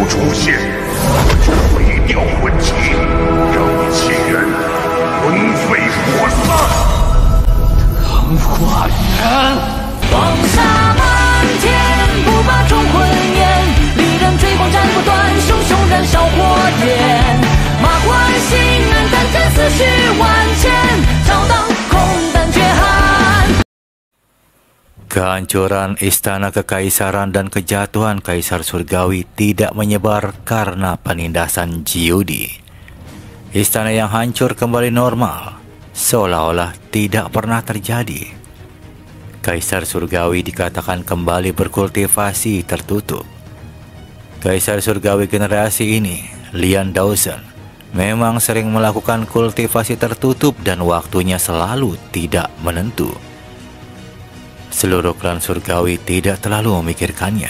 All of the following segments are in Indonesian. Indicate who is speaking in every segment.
Speaker 1: 出现，我就毁掉魂旗，让你亲人魂飞魄散。
Speaker 2: 唐化人，
Speaker 3: 黄沙漫天，不把忠魂焰，利刃追光斩不断，熊熊燃烧火焰。马关心安，但见思绪万千，照荡空胆绝寒。
Speaker 4: Kehancuran istana kekaisaran dan kejatuhan kaisar surgawi tidak menyebar karena penindasan Jiudi. Istana yang hancur kembali normal, seolah-olah tidak pernah terjadi. Kaisar surgawi dikatakan kembali berkultivasi tertutup. Kaisar surgawi generasi ini, Lian Daosen, memang sering melakukan kultivasi tertutup dan waktunya selalu tidak menentu. Seluruh klan surgawi tidak terlalu memikirkannya.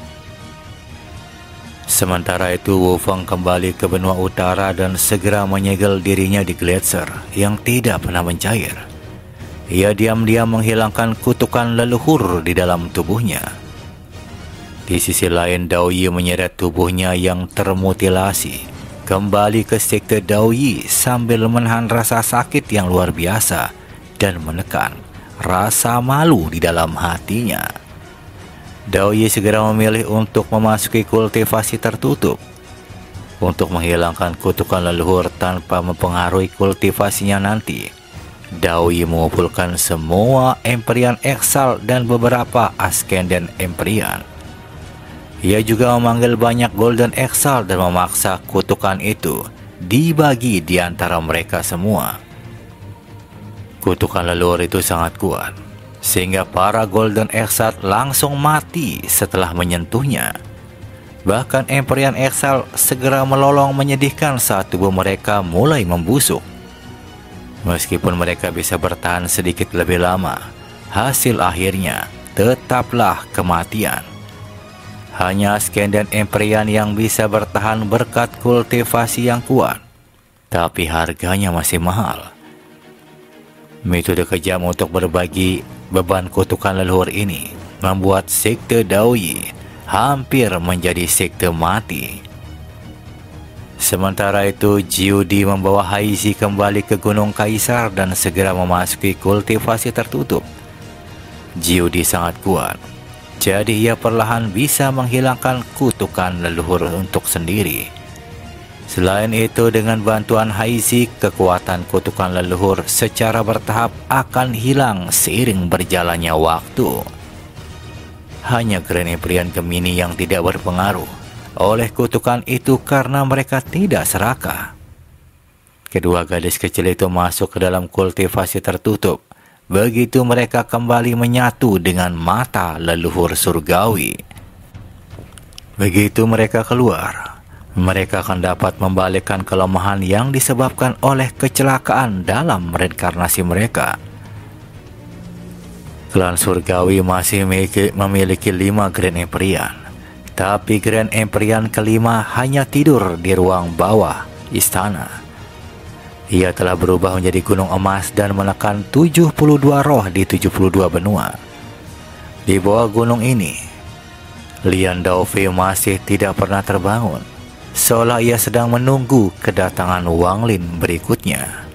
Speaker 4: Sementara itu, Wu Feng kembali ke benua utara dan segera menyegel dirinya di gletser yang tidak pernah mencair. Ia diam-diam menghilangkan kutukan leluhur di dalam tubuhnya. Di sisi lain, Dao Yi menyeret tubuhnya yang termutilasi kembali ke sekte Dao Yi sambil menahan rasa sakit yang luar biasa dan menekan rasa malu di dalam hatinya. Dao Yi segera memilih untuk memasuki kultivasi tertutup. Untuk menghilangkan kutukan leluhur tanpa mempengaruhi kultivasinya nanti, Dao Yi mengumpulkan semua Empyrean Exalt dan beberapa Ascendant Empyrean. Ia juga memanggil banyak Golden Exalt dan memaksa kutukan itu dibagi di antara mereka semua. Kutukan leluhur itu sangat kuat, sehingga para Golden Exalt langsung mati setelah menyentuhnya. Bahkan Empyrean Exalt segera melolong menyedihkan saat tubuh mereka mulai membusuk. Meskipun mereka bisa bertahan sedikit lebih lama, hasil akhirnya tetaplah kematian. Hanya Ascendant Empyrean yang bisa bertahan berkat kultivasi yang kuat, tapi harganya masih mahal. Metode kejam untuk berbagi beban kutukan leluhur ini membuat sekte Dao Yi hampir menjadi sekte mati. Sementara itu, Jiudi membawa Haizi kembali ke Gunung Kaisar dan segera memasuki kultivasi tertutup. Jiudi sangat kuat, jadi ia perlahan bisa menghilangkan kutukan leluhur untuk sendiri. Selain itu, dengan bantuan Haizi, kekuatan kutukan leluhur secara bertahap akan hilang seiring berjalannya waktu. Hanya Grand Empyrean Gemini yang tidak berpengaruh oleh kutukan itu karena mereka tidak serakah. Kedua gadis kecil itu masuk ke dalam kultivasi tertutup. Begitu mereka kembali menyatu dengan mata leluhur surgawi. Begitu mereka keluar, mereka akan dapat membalikkan kelemahan yang disebabkan oleh kecelakaan dalam reinkarnasi mereka. Klan surgawi masih memiliki 5 Grand Empyrean, tapi Grand Empyrean kelima hanya tidur di ruang bawah istana. Ia telah berubah menjadi gunung emas dan menekan 72 roh di 72 benua. Di bawah gunung ini, Lian Daofei masih tidak pernah terbangun, seolah ia sedang menunggu kedatangan Wang Lin berikutnya.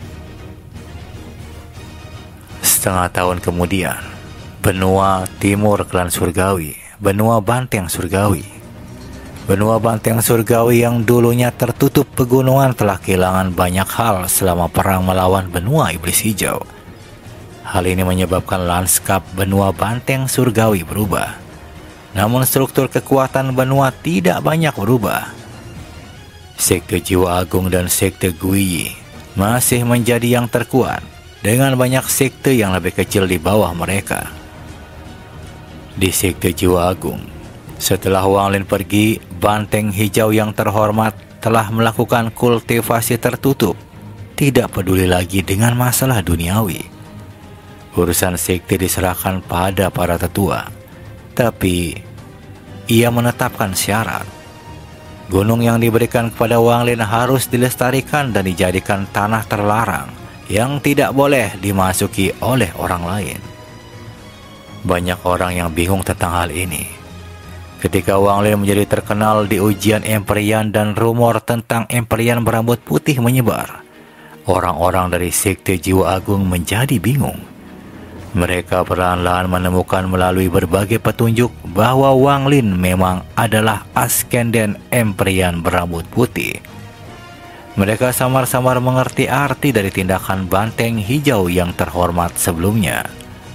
Speaker 4: Setengah tahun kemudian, benua timur klan surgawi, benua banteng surgawi. Benua banteng surgawi yang dulunya tertutup pegunungan telah kehilangan banyak hal selama perang melawan benua iblis hijau. Hal ini menyebabkan lanskap benua banteng surgawi berubah. Namun struktur kekuatan benua tidak banyak berubah. Sekte Jiwa Agung dan Sekte Guiyi masih menjadi yang terkuat, dengan banyak sekte yang lebih kecil di bawah mereka. Di Sekte Jiwa Agung, setelah Wang Lin pergi, Banteng Hijau yang terhormat telah melakukan kultivasi tertutup, tidak peduli lagi dengan masalah duniawi. Urusan sekte diserahkan pada para tetua, tapi ia menetapkan syarat. Gunung yang diberikan kepada Wang Lin harus dilestarikan dan dijadikan tanah terlarang yang tidak boleh dimasuki oleh orang lain. Banyak orang yang bingung tentang hal ini, Ketika Wang Lin menjadi terkenal di ujian Emperian dan rumor tentang Emperian berambut putih menyebar, orang-orang dari Sekte Jiwa Agung menjadi bingung. Mereka perlahan-lahan menemukan melalui berbagai petunjuk bahwa Wang Lin memang adalah Askenden Emperian berambut putih. Mereka samar-samar mengerti arti dari tindakan banteng hijau yang terhormat sebelumnya.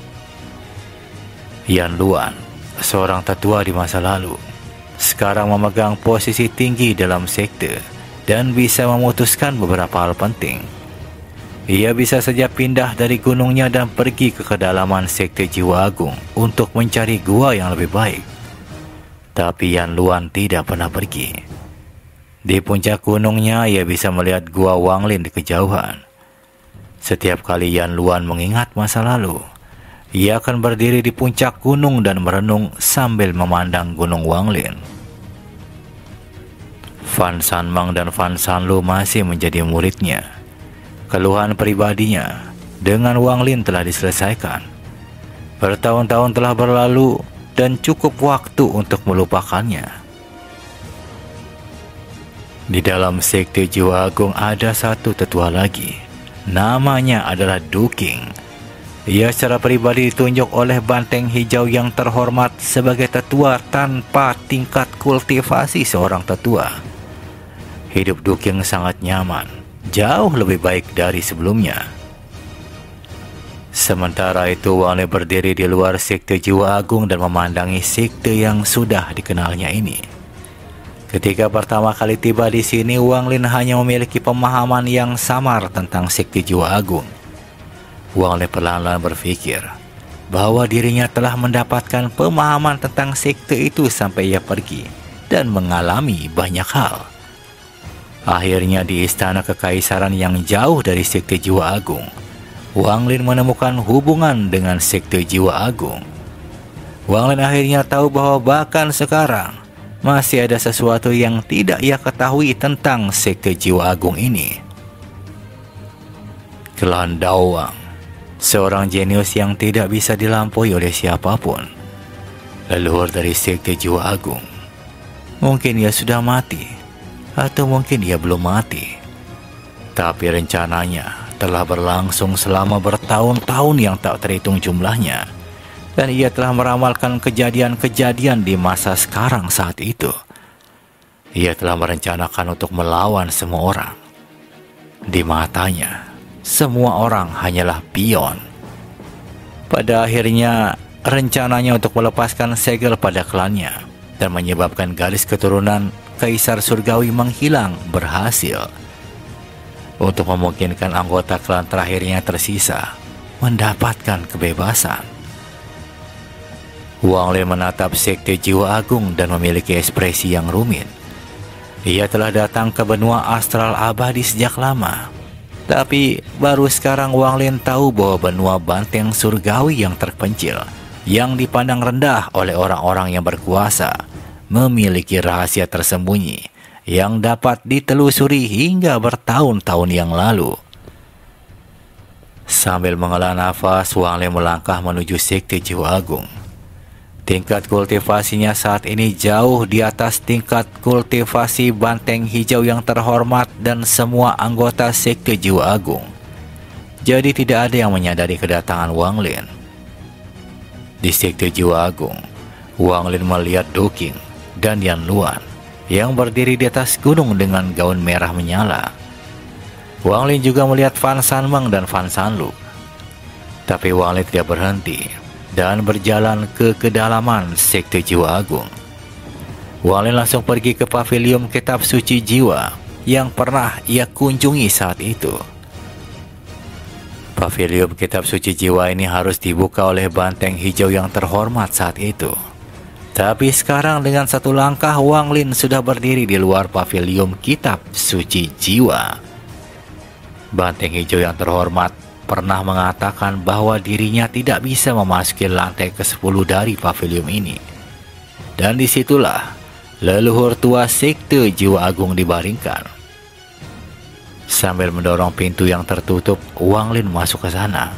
Speaker 4: Yan Luan, seorang tetua di masa lalu, sekarang memegang posisi tinggi dalam sekte dan bisa memutuskan beberapa hal penting. Ia bisa saja pindah dari gunungnya dan pergi ke kedalaman Sekte Jiwa Agung untuk mencari gua yang lebih baik. Tapi Yan Luan tidak pernah pergi. Di puncak gunungnya ia bisa melihat gua Wang Lin di kejauhan. Setiap kali Yan Luan mengingat masa lalu, ia akan berdiri di puncak gunung dan merenung sambil memandang gunung Wang Lin. Fan Sanmang dan Fan Sanlu masih menjadi muridnya. Keluhan pribadinya dengan Wang Lin telah diselesaikan. Bertahun-tahun telah berlalu dan cukup waktu untuk melupakannya. Di dalam Sekte Jiwa Agung ada satu tetua lagi. Namanya adalah Du King. Ia secara pribadi ditunjuk oleh banteng hijau yang terhormat sebagai tetua tanpa tingkat kultivasi seorang tetua. Hidup Du King sangat nyaman, jauh lebih baik dari sebelumnya. Sementara itu Wang Lin berdiri di luar Sekte Jiwa Agung dan memandangi sekte yang sudah dikenalnya ini. Ketika pertama kali tiba di sini, Wang Lin hanya memiliki pemahaman yang samar tentang Sekte Jiwa Agung. Wang Lin perlahan-lahan berpikir bahwa dirinya telah mendapatkan pemahaman tentang sekte itu sampai ia pergi dan mengalami banyak hal. Akhirnya di istana kekaisaran yang jauh dari Sekte Jiwa Agung, Wang Lin menemukan hubungan dengan Sekte Jiwa Agung. Wang Lin akhirnya tahu bahwa bahkan sekarang masih ada sesuatu yang tidak ia ketahui tentang Sekte Jiwa Agung ini. Klan Dao Wang, seorang jenius yang tidak bisa dilampaui oleh siapapun. Leluhur dari Sekte Jiwa Agung. Mungkin ia sudah mati, atau mungkin ia belum mati. Tapi rencananya telah berlangsung selama bertahun-tahun yang tak terhitung jumlahnya. Dan ia telah meramalkan kejadian-kejadian di masa sekarang saat itu. Ia telah merencanakan untuk melawan semua orang. Di matanya, semua orang hanyalah pion. Pada akhirnya, rencananya untuk melepaskan segel pada klannya dan menyebabkan garis keturunan Kaisar Surgawi menghilang berhasil. Untuk memungkinkan anggota klan terakhirnya tersisa mendapatkan kebebasan. Wang Lin menatap Sekte Jiwa Agung dan memiliki ekspresi yang rumit. Ia telah datang ke benua astral abadi sejak lama. Tapi baru sekarang Wang Lin tahu bahwa benua banteng surgawi yang terpencil, yang dipandang rendah oleh orang-orang yang berkuasa, memiliki rahasia tersembunyi yang dapat ditelusuri hingga bertahun-tahun yang lalu. Sambil menghela nafas, Wang Lin melangkah menuju Sekte Jiwa Agung. Tingkat kultivasinya saat ini jauh di atas tingkat kultivasi banteng hijau yang terhormat dan semua anggota Sekte Jiwa Agung. Jadi tidak ada yang menyadari kedatangan Wang Lin. Di Sekte Jiwa Agung, Wang Lin melihat Du King dan Yan Luan yang berdiri di atas gunung dengan gaun merah menyala. Wang Lin juga melihat Fan Sanmang dan Fan Sanlu. Tapi Wang Lin tidak berhenti dan berjalan ke kedalaman Sekte Jiwa Agung. Wang Lin langsung pergi ke pavilion kitab suci jiwa yang pernah ia kunjungi saat itu. Pavilion kitab suci jiwa ini harus dibuka oleh banteng hijau yang terhormat saat itu. Tapi sekarang dengan satu langkah Wang Lin sudah berdiri di luar pavilion kitab suci jiwa. Banteng hijau yang terhormat pernah mengatakan bahwa dirinya tidak bisa memasuki lantai ke-10 dari pavilion ini. Dan disitulah leluhur tua Sekte Jiwa Agung dibaringkan. Sambil mendorong pintu yang tertutup, Wang Lin masuk ke sana.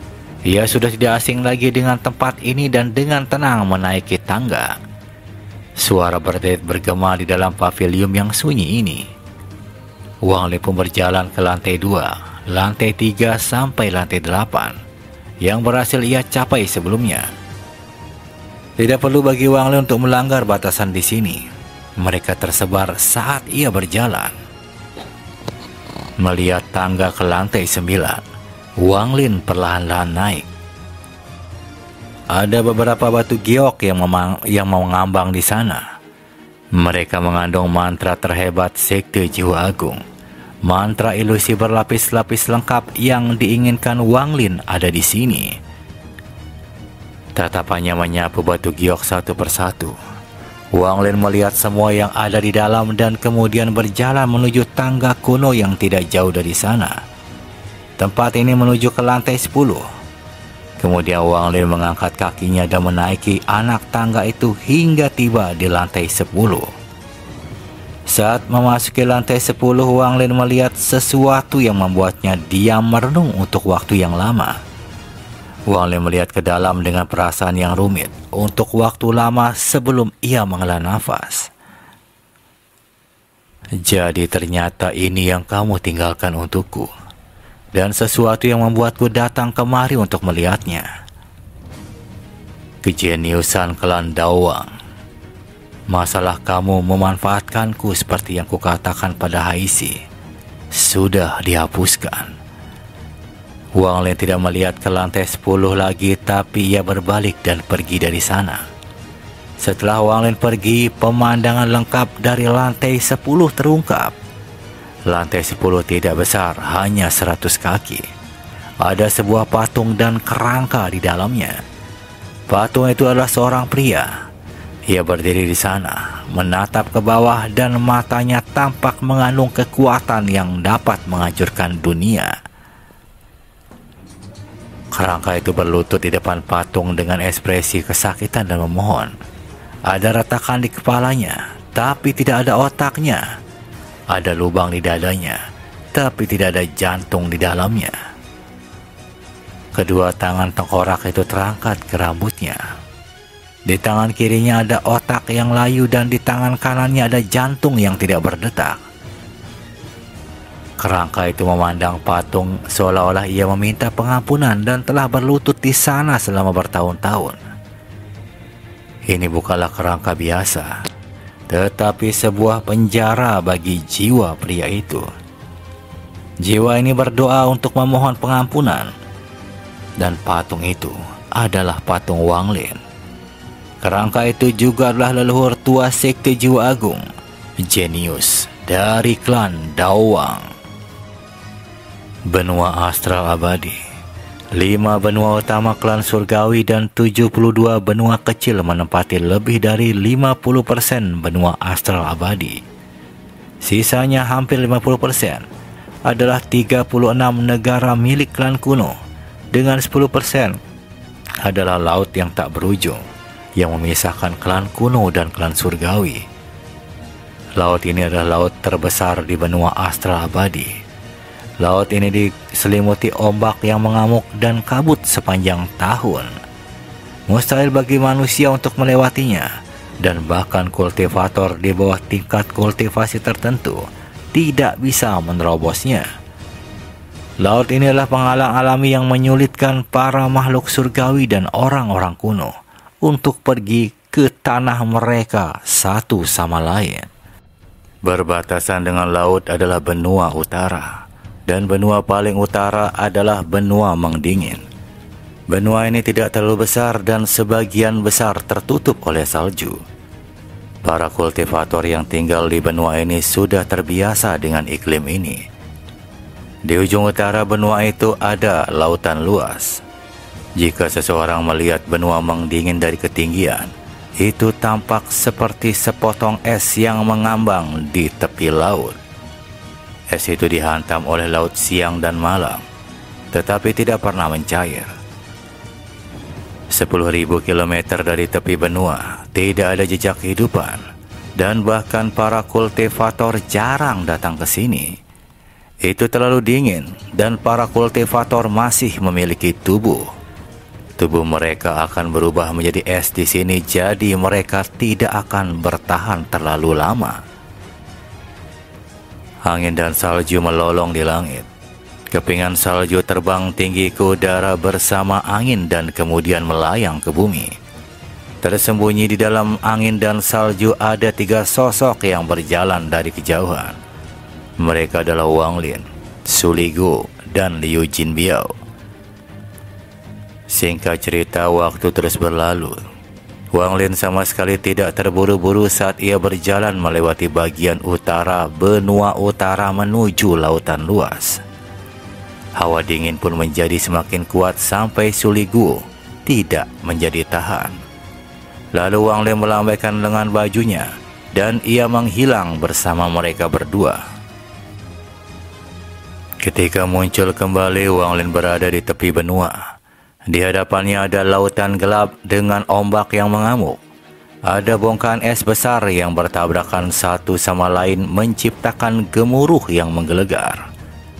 Speaker 4: Ia sudah tidak asing lagi dengan tempat ini dan dengan tenang menaiki tangga. Suara berderit bergema di dalam pavilion yang sunyi ini. Wang Lin pun berjalan ke lantai 2, lantai 3 sampai lantai 8 yang berhasil ia capai sebelumnya. Tidak perlu bagi Wang Lin untuk melanggar batasan di sini. Mereka tersebar saat ia berjalan. Melihat tangga ke lantai 9, Wang Lin perlahan-lahan naik. Ada beberapa batu giok yang mengambang di sana. Mereka mengandung mantra terhebat Sekte Jiwa Agung. Mantra ilusi berlapis-lapis lengkap yang diinginkan Wang Lin ada di sini. Tatapannya menyapu batu giok satu persatu. Wang Lin melihat semua yang ada di dalam dan kemudian berjalan menuju tangga kuno yang tidak jauh dari sana. Tempat ini menuju ke lantai 10. Kemudian Wang Lin mengangkat kakinya dan menaiki anak tangga itu hingga tiba di lantai 10. Saat memasuki lantai 10, Wang Lin melihat sesuatu yang membuatnya diam merenung untuk waktu yang lama. Wang Lin melihat ke dalam dengan perasaan yang rumit untuk waktu lama sebelum ia menghela nafas. Jadi ternyata ini yang kamu tinggalkan untukku. Dan sesuatu yang membuatku datang kemari untuk melihatnya. Kejeniusan klan Dawang. Masalah kamu memanfaatkanku seperti yang kukatakan pada Haisi sudah dihapuskan. Wang Lin tidak melihat ke lantai 10 lagi, tapi ia berbalik dan pergi dari sana. Setelah Wang Lin pergi, pemandangan lengkap dari lantai 10 terungkap. Lantai 10 tidak besar, hanya 100 kaki. Ada sebuah patung dan kerangka di dalamnya. Patung itu adalah seorang pria. Ia berdiri di sana, menatap ke bawah dan matanya tampak mengandung kekuatan yang dapat menghancurkan dunia. Kerangka itu berlutut di depan patung dengan ekspresi kesakitan dan memohon. Ada retakan di kepalanya, tapi tidak ada otaknya. Ada lubang di dadanya, tapi tidak ada jantung di dalamnya. Kedua tangan tengkorak itu terangkat ke rambutnya. Di tangan kirinya ada otak yang layu dan di tangan kanannya ada jantung yang tidak berdetak. Kerangka itu memandang patung seolah-olah ia meminta pengampunan dan telah berlutut di sana selama bertahun-tahun. Ini bukanlah kerangka biasa, tetapi sebuah penjara bagi jiwa pria itu. Jiwa ini berdoa untuk memohon pengampunan. Dan patung itu adalah patung Wang Lin. Kerangka itu juga adalah leluhur tua Sekte Jiwa Agung, jenius dari klan Dawang. Benua Astral Abadi. 5 benua utama klan surgawi dan 72 benua kecil menempati lebih dari 50% benua astral abadi. Sisanya hampir 50% adalah 36 negara milik klan kuno, dengan 10% adalah laut yang tak berujung yang memisahkan klan kuno dan klan surgawi. Laut ini adalah laut terbesar di benua astral abadi. Laut ini diselimuti ombak yang mengamuk dan kabut sepanjang tahun. Mustahil bagi manusia untuk melewatinya, dan bahkan kultivator di bawah tingkat kultivasi tertentu tidak bisa menerobosnya. Laut ini adalah penghalang alami yang menyulitkan para makhluk surgawi dan orang-orang kuno untuk pergi ke tanah mereka satu sama lain. Berbatasan dengan laut adalah benua utara. Dan benua paling utara adalah benua Mengdingin. Benua ini tidak terlalu besar dan sebagian besar tertutup oleh salju. Para kultivator yang tinggal di benua ini sudah terbiasa dengan iklim ini. Di ujung utara benua itu ada lautan luas. Jika seseorang melihat benua Mengdingin dari ketinggian, itu tampak seperti sepotong es yang mengambang di tepi laut. Es itu dihantam oleh laut siang dan malam, tetapi tidak pernah mencair. 10.000 kilometer dari tepi benua tidak ada jejak kehidupan, dan bahkan para kultivator jarang datang ke sini. Itu terlalu dingin, dan para kultivator masih memiliki tubuh. Tubuh mereka akan berubah menjadi es di sini, jadi mereka tidak akan bertahan terlalu lama. Angin dan salju melolong di langit. Kepingan salju terbang tinggi ke udara bersama angin dan kemudian melayang ke bumi. Tersembunyi di dalam angin dan salju ada 3 sosok yang berjalan dari kejauhan. Mereka adalah Wang Lin, Su Liguo, dan Liu Jinbiao. Singkat cerita, waktu terus berlalu. Wang Lin sama sekali tidak terburu-buru saat ia berjalan melewati bagian utara benua utara menuju lautan luas. Hawa dingin pun menjadi semakin kuat sampai Su Liguo tidak menjadi tahan. Lalu Wang Lin melambaikan lengan bajunya dan ia menghilang bersama mereka berdua. Ketika muncul kembali, Wang Lin berada di tepi benua. Di hadapannya ada lautan gelap dengan ombak yang mengamuk. Ada bongkahan es besar yang bertabrakan satu sama lain menciptakan gemuruh yang menggelegar.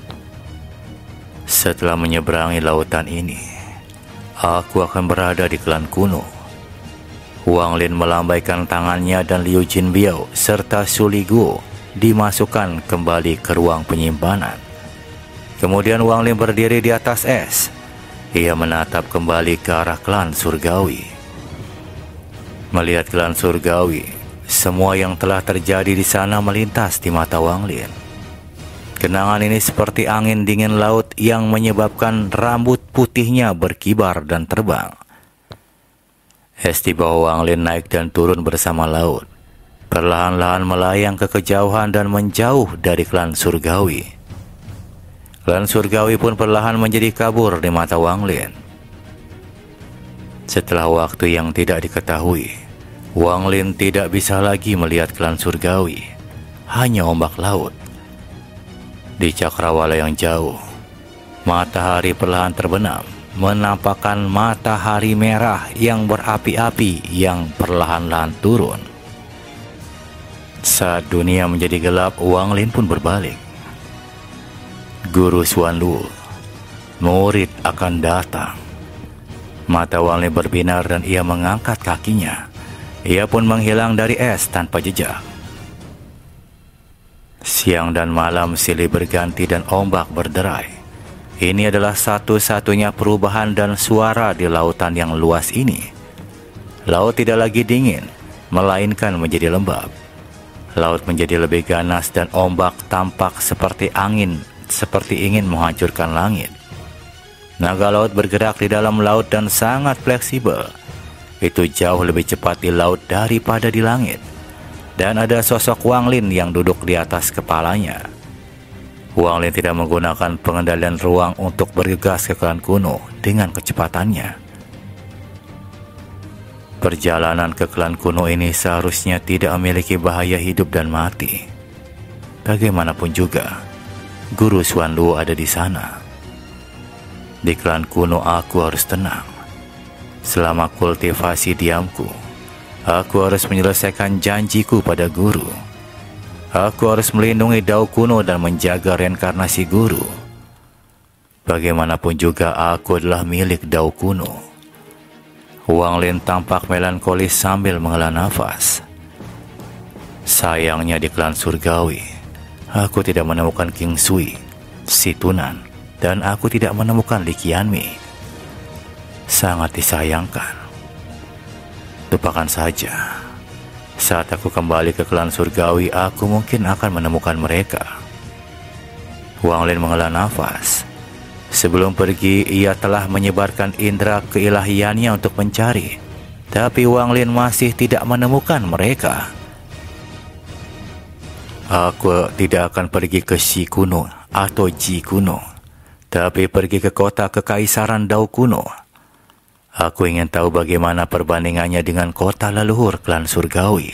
Speaker 4: Setelah menyeberangi lautan ini, aku akan berada di klan kuno. Wang Lin melambaikan tangannya dan Liu Jinbiao serta Su Liguo dimasukkan kembali ke ruang penyimpanan. Kemudian Wang Lin berdiri di atas es. Ia menatap kembali ke arah klan surgawi. Melihat klan surgawi, semua yang telah terjadi di sana melintas di mata Wang Lin. Kenangan ini seperti angin dingin laut yang menyebabkan rambut putihnya berkibar dan terbang. Es di bawah Wang Lin naik dan turun bersama laut. Perlahan-lahan melayang ke kejauhan dan menjauh dari klan surgawi. Klan surgawi pun perlahan menjadi kabur di mata Wang Lin. Setelah waktu yang tidak diketahui, Wang Lin tidak bisa lagi melihat klan surgawi, hanya ombak laut. Di cakrawala yang jauh, matahari perlahan terbenam, menampakkan matahari merah yang berapi-api yang perlahan-lahan turun. Saat dunia menjadi gelap, Wang Lin pun berbalik. Guru Xuan Lu, murid akan datang. Mata Wang Lin berbinar dan ia mengangkat kakinya. Ia pun menghilang dari es tanpa jejak. Siang dan malam silih berganti dan ombak berderai. Ini adalah satu-satunya perubahan dan suara di lautan yang luas ini. Laut tidak lagi dingin, melainkan menjadi lembab. Laut menjadi lebih ganas dan ombak tampak seperti angin, seperti ingin menghancurkan langit. Naga laut bergerak di dalam laut dan sangat fleksibel. Itu jauh lebih cepat di laut daripada di langit. Dan ada sosok Wang Lin yang duduk di atas kepalanya. Wang Lin tidak menggunakan pengendalian ruang untuk bergegas ke klan kuno dengan kecepatannya. Perjalanan ke klan kuno ini seharusnya tidak memiliki bahaya hidup dan mati. Bagaimanapun juga, Guru Xuan Lu ada di sana. Di klan kuno aku harus tenang. Selama kultivasi diamku, aku harus menyelesaikan janjiku pada guru. Aku harus melindungi Dao kuno dan menjaga reinkarnasi guru. Bagaimanapun juga aku adalah milik Dao kuno. Wang Lin tampak melankolis sambil menghela nafas. Sayangnya di klan surgawi, aku tidak menemukan King Sui, si Tunan, dan aku tidak menemukan Li Qianmi. Sangat disayangkan. Lupakan saja. Saat aku kembali ke klan surgawi, aku mungkin akan menemukan mereka. Wang Lin menghela nafas. Sebelum pergi, ia telah menyebarkan indera keilahiannya untuk mencari. Tapi Wang Lin masih tidak menemukan mereka. Aku tidak akan pergi ke Shi kuno atau Ji kuno, tapi pergi ke kota kekaisaran Dao kuno. Aku ingin tahu bagaimana perbandingannya dengan kota leluhur klan surgawi.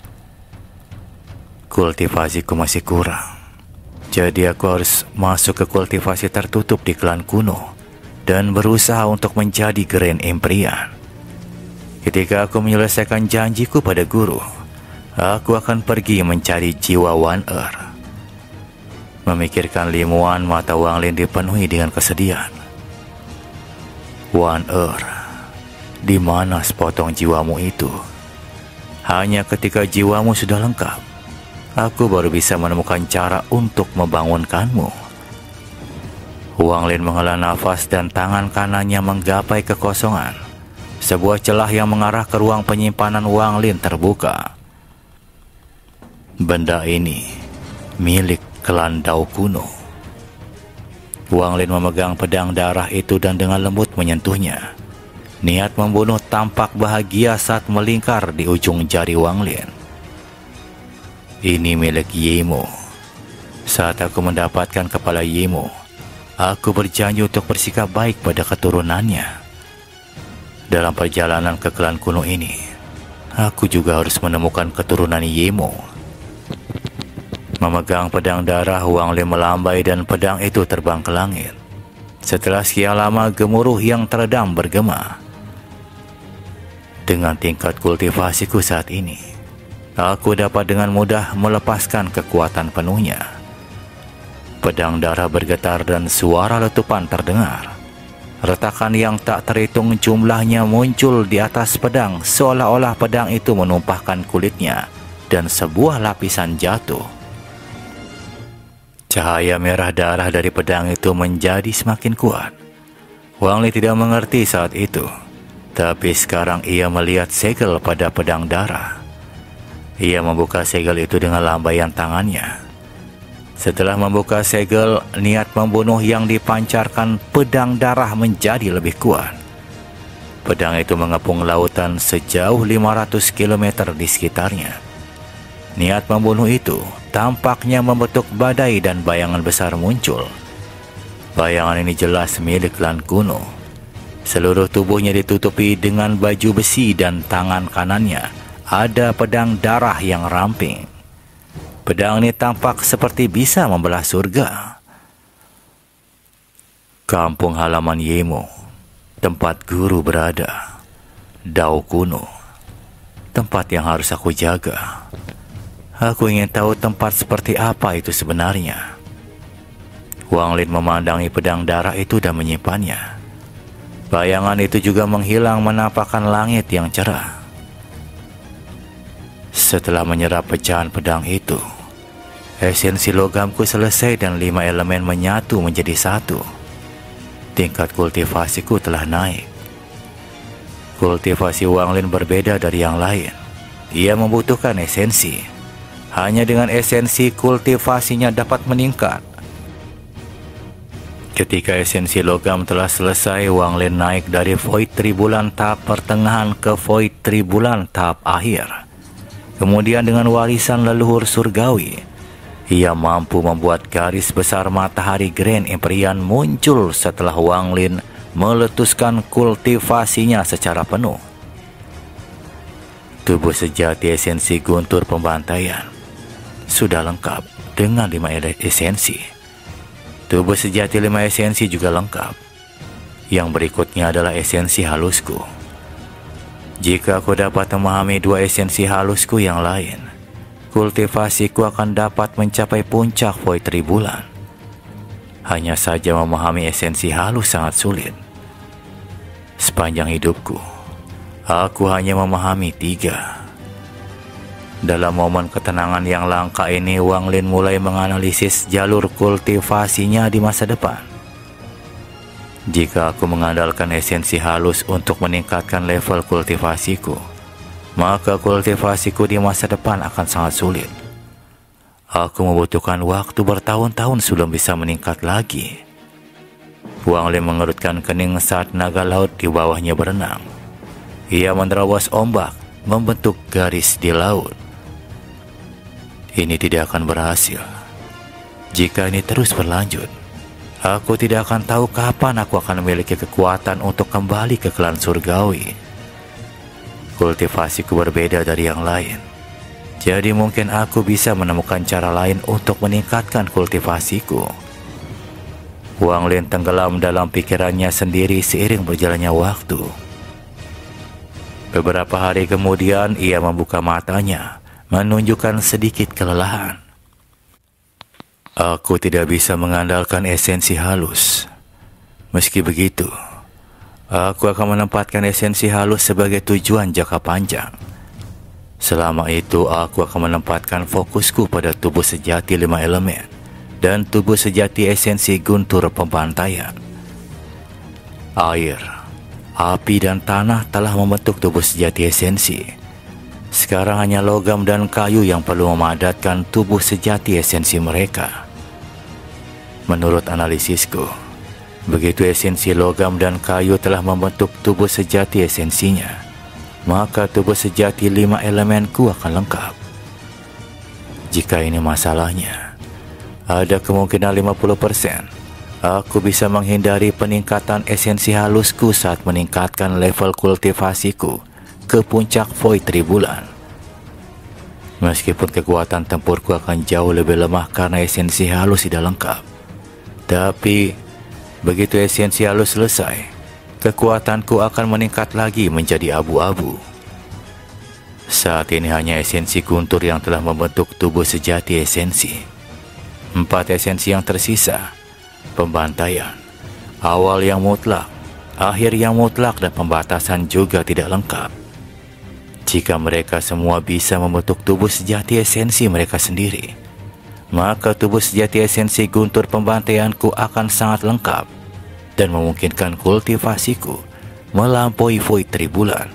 Speaker 4: Kultivasiku masih kurang. Jadi aku harus masuk ke kultivasi tertutup di klan kuno dan berusaha untuk menjadi Grand Emperor. Ketika aku menyelesaikan janjiku pada guru, aku akan pergi mencari jiwa Wan Er. Memikirkan Limuan, mata Wang Lin dipenuhi dengan kesedihan. Wan Er, di mana sepotong jiwamu itu? Hanya ketika jiwamu sudah lengkap, aku baru bisa menemukan cara untuk membangunkanmu. Wang Lin menghela nafas dan tangan kanannya menggapai kekosongan. Sebuah celah yang mengarah ke ruang penyimpanan Wang Lin terbuka. Benda ini milik klan Dao kuno. Wang Lin memegang pedang darah itu dan dengan lembut menyentuhnya. Niat membunuh tampak bahagia saat melingkar di ujung jari Wang Lin. Ini milik Yemo. Saat aku mendapatkan kepala Yemo, aku berjanji untuk bersikap baik pada keturunannya. Dalam perjalanan ke klan kuno ini, aku juga harus menemukan keturunan Yemo. Memegang pedang darah, Wang Lin melambai dan pedang itu terbang ke langit. Setelah sekian lama, gemuruh yang teredam bergema. Dengan tingkat kultivasiku saat ini, aku dapat dengan mudah melepaskan kekuatan penuhnya. Pedang darah bergetar dan suara letupan terdengar. Retakan yang tak terhitung jumlahnya muncul di atas pedang, seolah-olah pedang itu menumpahkan kulitnya dan sebuah lapisan jatuh. Cahaya merah darah dari pedang itu menjadi semakin kuat. Wang Lin tidak mengerti saat itu, tapi sekarang ia melihat segel pada pedang darah. Ia membuka segel itu dengan lambaian tangannya. Setelah membuka segel, niat membunuh yang dipancarkan pedang darah menjadi lebih kuat. Pedang itu mengepung lautan sejauh 500 km di sekitarnya. Niat membunuh itu tampaknya membentuk badai dan bayangan besar muncul. Bayangan ini jelas milik klan kuno. Seluruh tubuhnya ditutupi dengan baju besi dan tangan kanannya ada pedang darah yang ramping. Pedang ini tampak seperti bisa membelah surga. Kampung halaman Yemo, tempat guru berada. Dao kuno, tempat yang harus aku jaga. Aku ingin tahu tempat seperti apa itu sebenarnya. Wang Lin memandangi pedang darah itu dan menyimpannya. Bayangan itu juga menghilang menampakkan langit yang cerah. Setelah menyerap pecahan pedang itu, esensi logamku selesai dan 5 elemen menyatu menjadi satu. Tingkat kultivasiku telah naik. Kultivasi Wang Lin berbeda dari yang lain. Ia membutuhkan esensi. Hanya dengan esensi kultivasinya dapat meningkat. Ketika esensi logam telah selesai, Wang Lin naik dari Void Tribulan tahap pertengahan ke Void Tribulan tahap akhir. Kemudian dengan warisan leluhur surgawi, ia mampu membuat garis besar matahari Grand Empyrean muncul setelah Wang Lin meletuskan kultivasinya secara penuh. Tubuh sejati esensi guntur pembantaian sudah lengkap dengan 5 esensi. Tubuh sejati 5 esensi juga lengkap. Yang berikutnya adalah esensi halusku. Jika aku dapat memahami 2 esensi halusku yang lain, kultivasiku akan dapat mencapai puncak Void Tribulan. Hanya saja memahami esensi halus sangat sulit. Sepanjang hidupku, aku hanya memahami 3. Dalam momen ketenangan yang langka ini, Wang Lin mulai menganalisis jalur kultivasinya di masa depan. Jika aku mengandalkan esensi halus untuk meningkatkan level kultivasiku, maka kultivasiku di masa depan akan sangat sulit. Aku membutuhkan waktu bertahun-tahun sebelum bisa meningkat lagi. Wang Lin mengerutkan kening saat naga laut di bawahnya berenang. Ia menerobos ombak, membentuk garis di laut. Ini tidak akan berhasil. Jika ini terus berlanjut, aku tidak akan tahu kapan aku akan memiliki kekuatan untuk kembali ke klan surgawi. Kultivasiku berbeda dari yang lain. Jadi mungkin aku bisa menemukan cara lain untuk meningkatkan kultivasiku. Wang Lin tenggelam dalam pikirannya sendiri seiring berjalannya waktu. Beberapa hari kemudian ia membuka matanya, menunjukkan sedikit kelelahan. Aku tidak bisa mengandalkan esensi halus. Meski begitu, Aku akan menempatkan esensi halus sebagai tujuan jangka panjang. Selama itu, aku akan menempatkan fokusku pada tubuh sejati 5 elemen dan tubuh sejati esensi guntur pembantaian. Air, api, dan tanah telah membentuk tubuh sejati esensi. Sekarang hanya logam dan kayu yang perlu memadatkan tubuh sejati esensi mereka. Menurut analisisku, begitu esensi logam dan kayu telah membentuk tubuh sejati esensinya, maka tubuh sejati 5 elemenku akan lengkap. Jika ini masalahnya, ada kemungkinan 50% aku bisa menghindari peningkatan esensi halusku saat meningkatkan level kultivasiku ke puncak void tribulan. Meskipun kekuatan tempurku akan jauh lebih lemah karena esensi halus tidak lengkap, tapi begitu esensi halus selesai, kekuatanku akan meningkat lagi menjadi abu-abu. Saat ini hanya esensi guntur yang telah membentuk tubuh sejati esensi. 4 esensi yang tersisa, pembantaian, awal yang mutlak, akhir yang mutlak, dan pembatasan juga tidak lengkap. Jika mereka semua bisa membentuk tubuh sejati esensi mereka sendiri, maka tubuh sejati esensi guntur pembantaianku akan sangat lengkap dan memungkinkan kultivasiku melampaui void tribulan.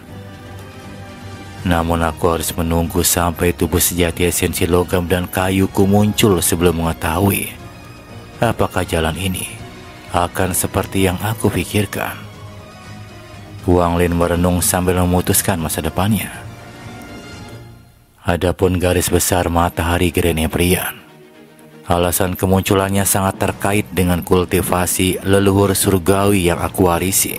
Speaker 4: Namun aku harus menunggu sampai tubuh sejati esensi logam dan kayuku muncul sebelum mengetahui apakah jalan ini akan seperti yang aku pikirkan. Wang Lin merenung sambil memutuskan masa depannya. Adapun garis besar matahari Grand Empyrean, alasan kemunculannya sangat terkait dengan kultivasi leluhur surgawi yang aku warisi.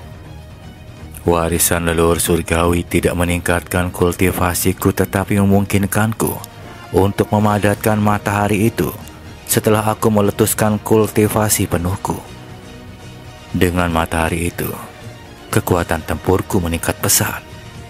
Speaker 4: Warisan leluhur surgawi tidak meningkatkan kultivasiku, tetapi memungkinkanku untuk memadatkan matahari itu setelah aku meletuskan kultivasi penuhku. Dengan matahari itu, kekuatan tempurku meningkat pesat.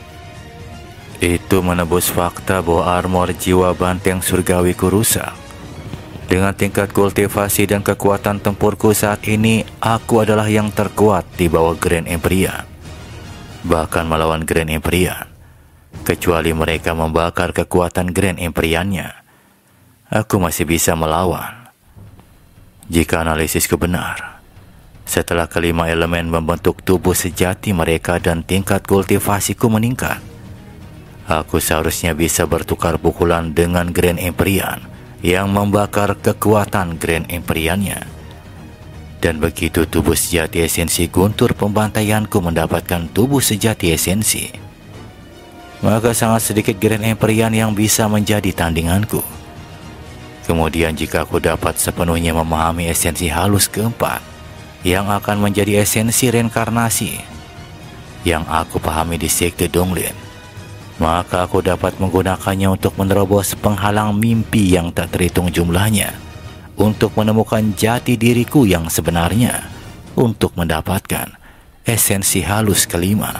Speaker 4: Itu menebus fakta bahwa armor jiwa banteng surgawiku rusak. Dengan tingkat kultivasi dan kekuatan tempurku saat ini, aku adalah yang terkuat di bawah Grand Empyrean. Bahkan melawan Grand Empyrean, kecuali mereka membakar kekuatan Grand Empyrean-nya, aku masih bisa melawan. Jika analisisku benar, setelah kelima elemen membentuk tubuh sejati mereka dan tingkat kultivasiku meningkat, aku seharusnya bisa bertukar pukulan dengan Grand Empyrean yang membakar kekuatan Grand Empyrean-nya. Dan begitu tubuh sejati esensi guntur pembantaianku mendapatkan tubuh sejati esensi, maka sangat sedikit Grand Empyrean yang bisa menjadi tandinganku. Kemudian jika aku dapat sepenuhnya memahami esensi halus keempat yang akan menjadi esensi reinkarnasi yang aku pahami di Sekte Donglin, maka aku dapat menggunakannya untuk menerobos penghalang mimpi yang tak terhitung jumlahnya, untuk menemukan jati diriku yang sebenarnya, untuk mendapatkan esensi halus kelima.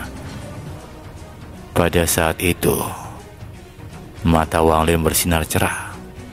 Speaker 4: Pada saat itu, mata Wang Lin bersinar cerah.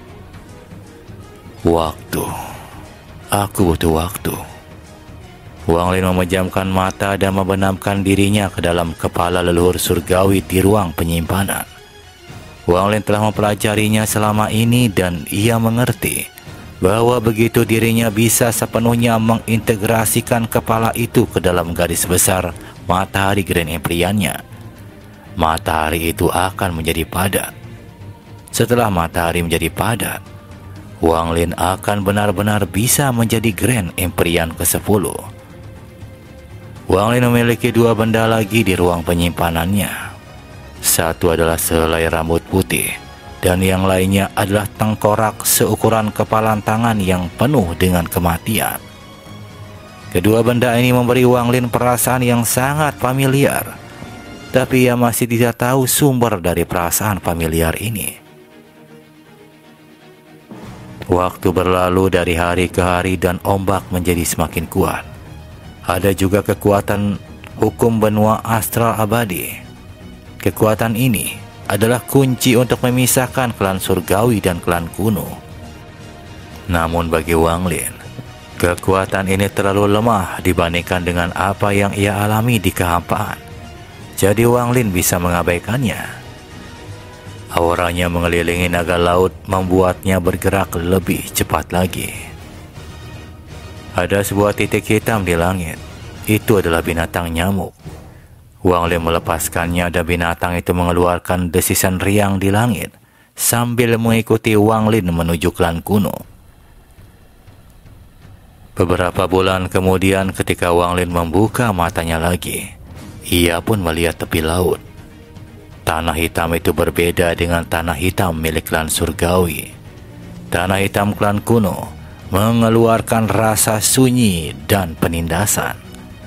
Speaker 4: Waktu. Aku butuh waktu. Wang Lin memejamkan mata dan membenamkan dirinya ke dalam kepala leluhur surgawi di ruang penyimpanan. Wang Lin telah mempelajarinya selama ini dan ia mengerti bahwa begitu dirinya bisa sepenuhnya mengintegrasikan kepala itu ke dalam garis besar matahari Grand Empyrean-nya, matahari itu akan menjadi padat. Setelah matahari menjadi padat, Wang Lin akan benar-benar bisa menjadi Grand Empyrean ke-10. Wang Lin memiliki 2 benda lagi di ruang penyimpanannya. Satu adalah sehelai rambut putih, dan yang lainnya adalah tengkorak seukuran kepalan tangan yang penuh dengan kematian. Kedua benda ini memberi Wang Lin perasaan yang sangat familiar, tapi ia masih tidak tahu sumber dari perasaan familiar ini. Waktu berlalu dari hari ke hari dan ombak menjadi semakin kuat. Ada juga kekuatan hukum benua astral abadi. Kekuatan ini adalah kunci untuk memisahkan klan surgawi dan klan kuno. Namun bagi Wang Lin, Kekuatan ini terlalu lemah dibandingkan dengan apa yang ia alami di kehampaan. Jadi Wang Lin bisa mengabaikannya. Auranya mengelilingi naga laut membuatnya bergerak lebih cepat lagi. Ada sebuah titik hitam di langit. Itu adalah binatang nyamuk. Wang Lin melepaskannya dan binatang itu mengeluarkan desisan riang di langit sambil mengikuti Wang Lin menuju klan kuno. Beberapa bulan kemudian ketika Wang Lin membuka matanya lagi, ia pun melihat tepi laut. Tanah hitam itu berbeda dengan tanah hitam milik klan surgawi. Tanah hitam klan kuno mengeluarkan rasa sunyi dan penindasan.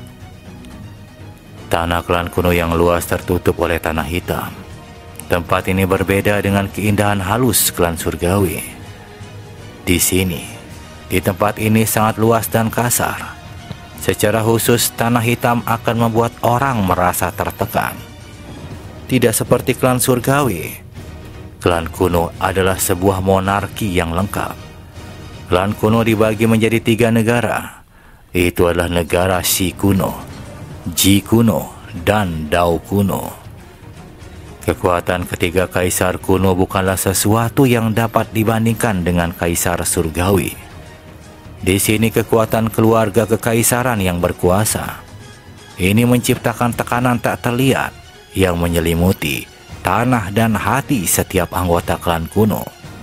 Speaker 4: Tanah klan kuno yang luas tertutup oleh tanah hitam. Tempat ini berbeda dengan keindahan halus klan surgawi. Di sini, di tempat ini sangat luas dan kasar. Secara khusus, tanah hitam akan membuat orang merasa tertekan. Tidak seperti klan surgawi. Klan kuno adalah sebuah monarki yang lengkap. Klan kuno dibagi menjadi 3 negara. Itu adalah negara Shi kuno, Ji kuno, dan Dao kuno. Kekuatan ketiga kaisar kuno bukanlah sesuatu yang dapat dibandingkan dengan kaisar surgawi. Di sini kekuatan keluarga kekaisaran yang berkuasa. Ini menciptakan tekanan tak terlihat yang menyelimuti tanah dan hati setiap anggota klan kuno.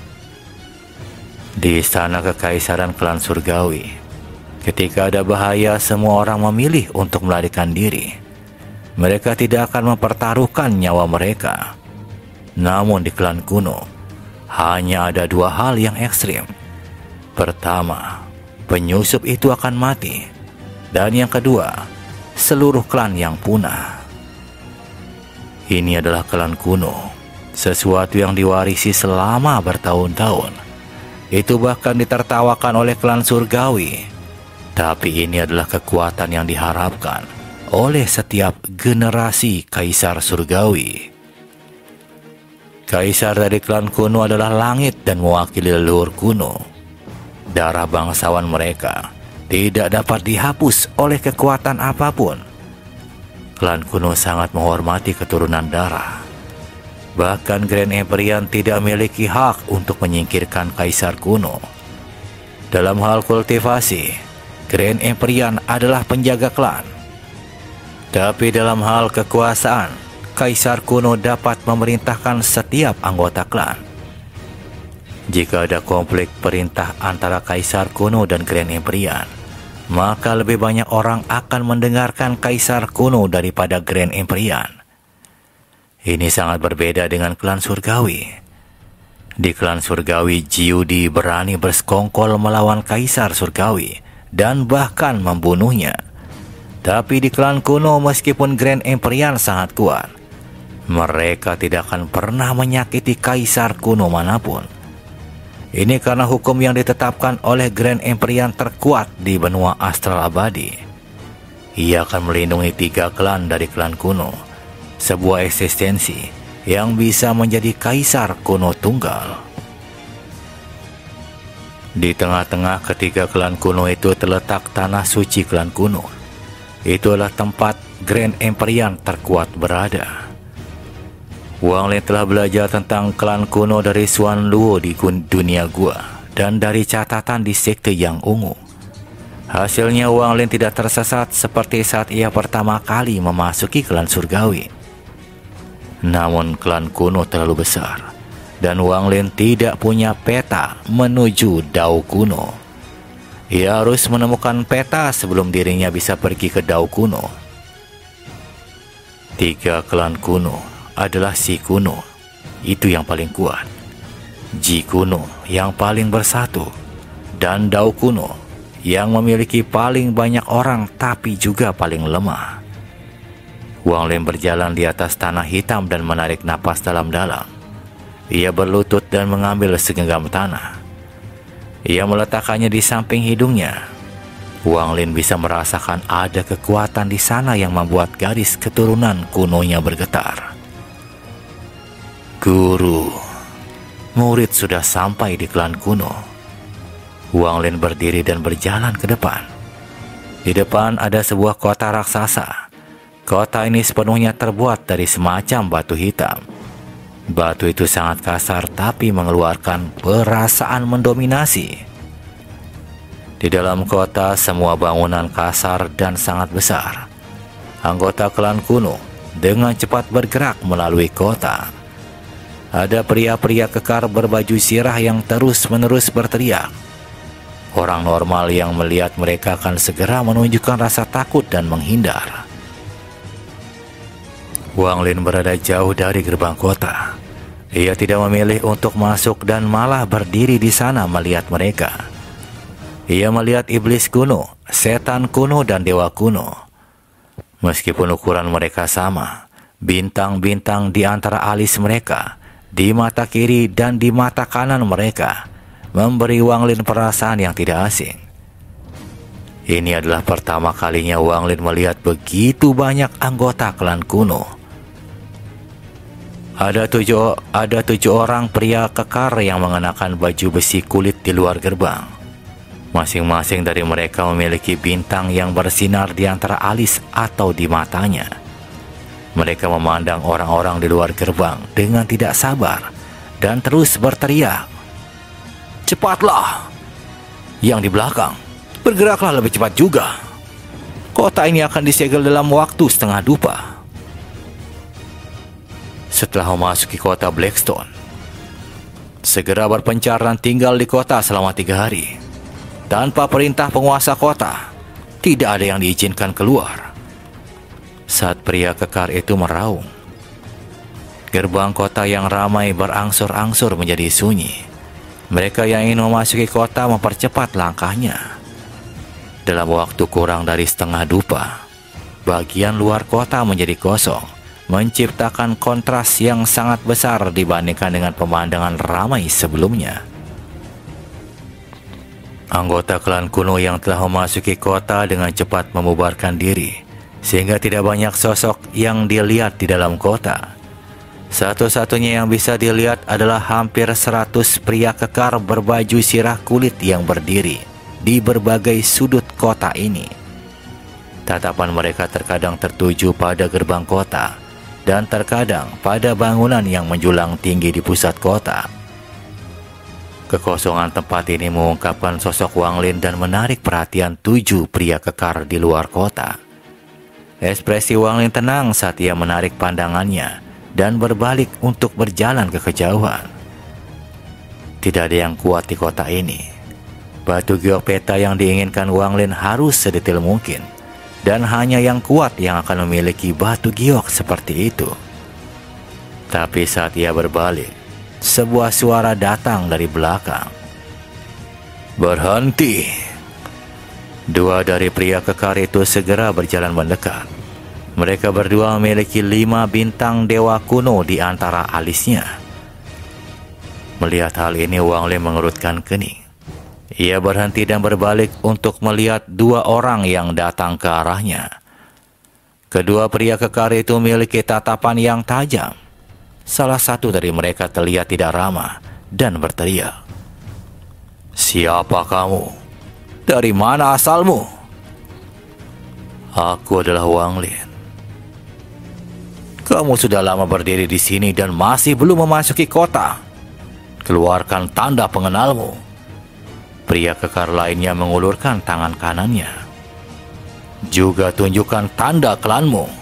Speaker 4: Di istana kekaisaran klan surgawi, ketika ada bahaya semua orang memilih untuk melarikan diri. Mereka tidak akan mempertaruhkan nyawa mereka. Namun di klan kuno, hanya ada 2 hal yang ekstrim. Pertama, penyusup itu akan mati. Dan yang kedua, seluruh klan yang punah. Ini adalah klan kuno, sesuatu yang diwarisi selama bertahun-tahun. Itu bahkan ditertawakan oleh klan surgawi. Tapi ini adalah kekuatan yang diharapkan oleh setiap generasi kaisar surgawi. Kaisar dari klan kuno adalah langit dan mewakili leluhur kuno. Darah bangsawan mereka tidak dapat dihapus oleh kekuatan apapun. Klan kuno sangat menghormati keturunan darah. Bahkan Grand Empyrean tidak memiliki hak untuk menyingkirkan kaisar kuno. Dalam hal kultivasi, Grand Empyrean adalah penjaga klan. Tapi dalam hal kekuasaan, kaisar kuno dapat memerintahkan setiap anggota klan. Jika ada konflik perintah antara kaisar kuno dan Grand Empyrean, maka lebih banyak orang akan mendengarkan kaisar kuno daripada Grand Empyrean. Ini sangat berbeda dengan klan surgawi. Di klan surgawi, Jiudi berani bersekongkol melawan kaisar surgawi dan bahkan membunuhnya. Tapi di klan kuno, meskipun Grand Empyrean sangat kuat, mereka tidak akan pernah menyakiti kaisar kuno manapun. Ini karena hukum yang ditetapkan oleh Grand Empyrean terkuat di benua astral abadi. Ia akan melindungi 3 klan dari klan kuno, sebuah eksistensi yang bisa menjadi kaisar kuno tunggal. Di tengah-tengah ketiga klan kuno itu terletak tanah suci klan kuno. Itu adalah tempat Grand Empyrean terkuat berada. Wang Lin telah belajar tentang klan kuno dari Xuan Luo di dunia gua dan dari catatan di sekte yang ungu. Hasilnya Wang Lin tidak tersesat seperti saat ia pertama kali memasuki klan surgawi. Namun klan kuno terlalu besar dan Wang Lin tidak punya peta menuju Dao kuno. Ia harus menemukan peta sebelum dirinya bisa pergi ke Dao kuno. 3 klan kuno adalah Shi kuno, itu yang paling kuat, Ji kuno yang paling bersatu, dan Dao kuno yang memiliki paling banyak orang tapi juga paling lemah. Wang Lin berjalan di atas tanah hitam dan menarik napas dalam-dalam. Ia berlutut dan mengambil segenggam tanah. Ia meletakkannya di samping hidungnya. Wang Lin bisa merasakan ada kekuatan di sana yang membuat garis keturunan kunonya bergetar. Guru, murid sudah sampai di klan kuno. Wang Lin berdiri dan berjalan ke depan. Di depan ada sebuah kota raksasa. Kota ini sepenuhnya terbuat dari semacam batu hitam. Batu itu sangat kasar tapi mengeluarkan perasaan mendominasi. Di dalam kota semua bangunan kasar dan sangat besar. Anggota klan kuno dengan cepat bergerak melalui kota. Ada pria-pria kekar berbaju sirah yang terus-menerus berteriak. Orang normal yang melihat mereka akan segera menunjukkan rasa takut dan menghindar. Wang Lin berada jauh dari gerbang kota. Ia tidak memilih untuk masuk dan malah berdiri di sana melihat mereka. Ia melihat iblis kuno, setan kuno, dan dewa kuno. Meskipun ukuran mereka sama, bintang-bintang di antara alis mereka, di mata kiri dan di mata kanan mereka, memberi Wang Lin perasaan yang tidak asing. Ini adalah pertama kalinya Wang Lin melihat begitu banyak anggota klan kuno. Ada tujuh orang pria kekar yang mengenakan baju besi kulit di luar gerbang. Masing-masing dari mereka memiliki bintang yang bersinar di antara alis atau di matanya. Mereka memandang orang-orang di luar gerbang dengan tidak sabar dan terus berteriak, "Cepatlah! Yang di belakang, bergeraklah lebih cepat juga. Kota ini akan disegel dalam waktu setengah dupa." Setelah memasuki kota Blackstone, segera berpencar dan tinggal di kota selama 3 hari. Tanpa perintah penguasa kota, tidak ada yang diizinkan keluar. Saat pria kekar itu meraung, gerbang kota yang ramai berangsur-angsur menjadi sunyi. Mereka yang ingin memasuki kota mempercepat langkahnya. Dalam waktu kurang dari setengah dupa, bagian luar kota menjadi kosong, menciptakan kontras yang sangat besar dibandingkan dengan pemandangan ramai sebelumnya. Anggota klan kuno yang telah memasuki kota dengan cepat membubarkan diri, sehingga tidak banyak sosok yang dilihat di dalam kota. Satu-satunya yang bisa dilihat adalah hampir 100 pria kekar berbaju sirah kulit yang berdiri di berbagai sudut kota ini. Tatapan mereka terkadang tertuju pada gerbang kota dan terkadang pada bangunan yang menjulang tinggi di pusat kota. Kekosongan tempat ini mengungkapkan sosok Wang Lin dan menarik perhatian 7 pria kekar di luar kota. Ekspresi Wang Lin tenang saat ia menarik pandangannya dan berbalik untuk berjalan ke kejauhan. Tidak ada yang kuat di kota ini. Batu giok peta yang diinginkan Wang Lin harus sedetail mungkin, dan hanya yang kuat yang akan memiliki batu giok seperti itu. Tapi saat ia berbalik, sebuah suara datang dari belakang. "Berhenti!" 2 dari pria kekar itu segera berjalan mendekat. Mereka berdua memiliki 5 bintang dewa kuno di antara alisnya. Melihat hal ini, Wang Lin mengerutkan kening. Ia berhenti dan berbalik untuk melihat 2 orang yang datang ke arahnya. Kedua pria kekar itu memiliki tatapan yang tajam. Salah satu dari mereka terlihat tidak ramah dan berteriak, "Siapa kamu? Dari mana asalmu?" "Aku adalah Wang Lin." "Kamu sudah lama berdiri di sini dan masih belum memasuki kota. Keluarkan tanda pengenalmu." Pria kekar lainnya mengulurkan tangan kanannya. "Juga tunjukkan tanda klanmu."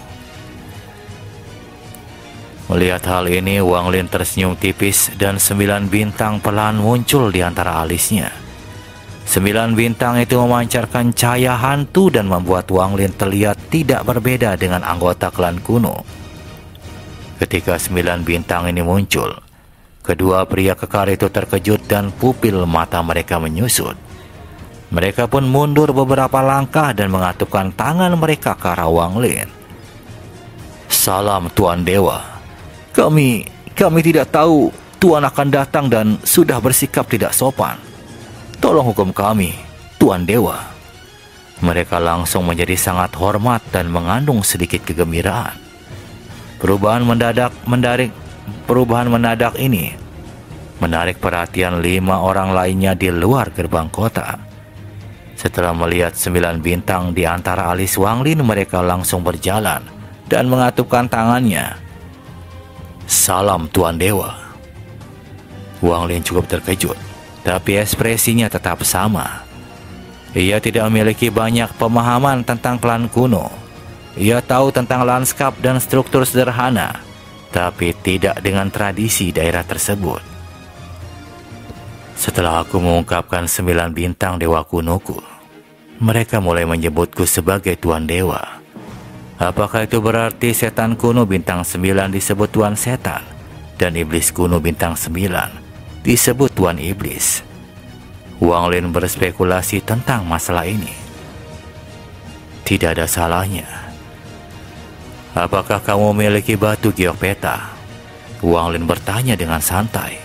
Speaker 4: Melihat hal ini, Wang Lin tersenyum tipis dan 9 bintang perlahan muncul di antara alisnya. 9 bintang itu memancarkan cahaya hantu dan membuat Wang Lin terlihat tidak berbeda dengan anggota klan kuno. Ketika 9 bintang ini muncul, kedua pria kekar itu terkejut dan pupil mata mereka menyusut. Mereka pun mundur beberapa langkah dan mengatupkan tangan mereka ke arah Wang Lin. "Salam Tuan Dewa. Kami tidak tahu Tuan akan datang dan sudah bersikap tidak sopan. Tolong hukum kami, Tuan Dewa." Mereka langsung menjadi sangat hormat dan mengandung sedikit kegembiraan. Perubahan mendadak ini menarik perhatian 5 orang lainnya di luar gerbang kota. Setelah melihat 9 bintang di antara alis Wang Lin, mereka langsung berjalan dan mengatupkan tangannya. "Salam Tuan Dewa." Wang Lin cukup terkejut, tapi ekspresinya tetap sama. Ia tidak memiliki banyak pemahaman tentang klan kuno. Ia tahu tentang lanskap dan struktur sederhana, tapi tidak dengan tradisi daerah tersebut. Setelah aku mengungkapkan 9 bintang dewa kunoku, mereka mulai menyebutku sebagai Tuan Dewa. Apakah itu berarti setan kuno bintang 9 disebut Tuan Setan, dan iblis kuno bintang 9 disebut Tuan Iblis? Wang Lin berspekulasi tentang masalah ini. Tidak ada salahnya. "Apakah kamu memiliki batu giok peta?" Wang Lin bertanya dengan santai.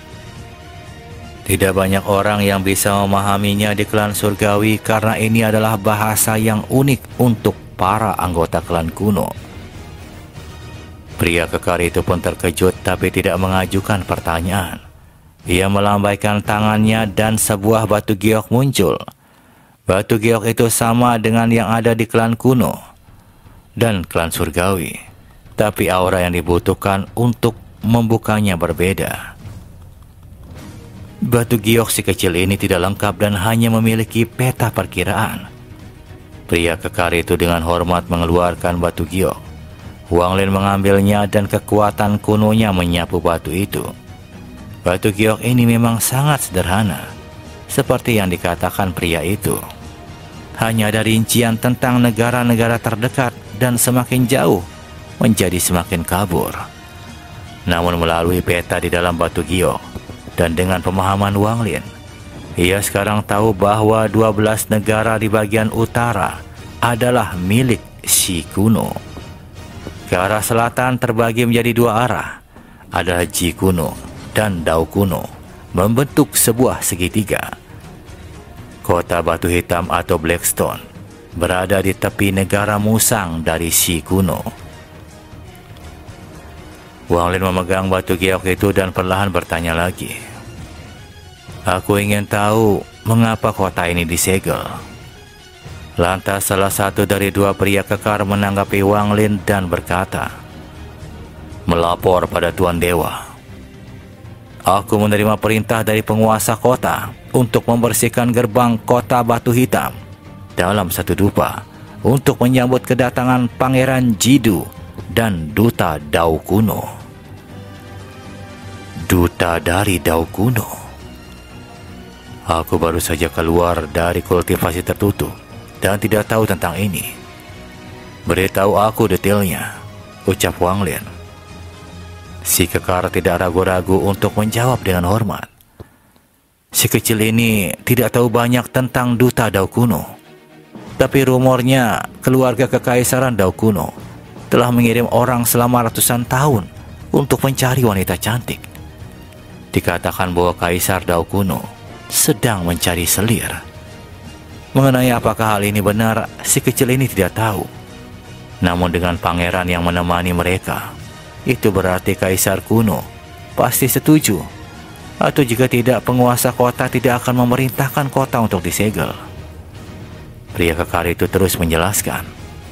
Speaker 4: Tidak banyak orang yang bisa memahaminya di klan surgawi karena ini adalah bahasa yang unik untuk para anggota klan kuno. Pria kekar itu pun terkejut tapi tidak mengajukan pertanyaan. Ia melambaikan tangannya dan sebuah batu giok muncul. Batu giok itu sama dengan yang ada di klan kuno dan klan surgawi, tapi aura yang dibutuhkan untuk membukanya berbeda. Batu giok si kecil ini tidak lengkap dan hanya memiliki peta perkiraan. Pria kekar itu dengan hormat mengeluarkan batu giok. Wang Lin mengambilnya dan kekuatan kunonya menyapu batu itu. Batu giok ini memang sangat sederhana, seperti yang dikatakan pria itu. Hanya ada rincian tentang negara-negara terdekat dan semakin jauh menjadi semakin kabur. Namun melalui peta di dalam batu giok, dan dengan pemahaman Wang Lin, ia sekarang tahu bahwa 12 negara di bagian utara adalah milik Shi kuno. Ke arah selatan terbagi menjadi 2 arah, adalah Ji kuno dan Dao kuno, membentuk sebuah segitiga. Kota Batu Hitam atau Blackstone berada di tepi negara musang dari Shi kuno. Wang Lin memegang batu giok itu dan perlahan bertanya lagi. "Aku ingin tahu mengapa kota ini disegel." Lantas salah satu dari 2 pria kekar menanggapi Wang Lin dan berkata, "Melapor pada Tuan Dewa. Aku menerima perintah dari penguasa kota untuk membersihkan gerbang kota Batu Hitam dalam satu dupa untuk menyambut kedatangan Pangeran Jidu dan Duta Dao kuno." Duta dari Dao kuno. Aku baru saja keluar dari kultivasi tertutup dan tidak tahu tentang ini. "Beritahu aku detailnya," ucap Wang Lin. Si kekar tidak ragu-ragu untuk menjawab dengan hormat. Si kecil ini tidak tahu banyak tentang Duta Dao kuno, tapi rumornya keluarga kekaisaran Dao kuno telah mengirim orang selama ratusan tahun untuk mencari wanita cantik. Dikatakan bahwa Kaisar Dao kuno sedang mencari selir. Mengenai apakah hal ini benar, si kecil ini tidak tahu. Namun dengan pangeran yang menemani mereka, itu berarti Kaisar kuno pasti setuju. Atau jika tidak, penguasa kota tidak akan memerintahkan kota untuk disegel. Pria kekar itu terus menjelaskan.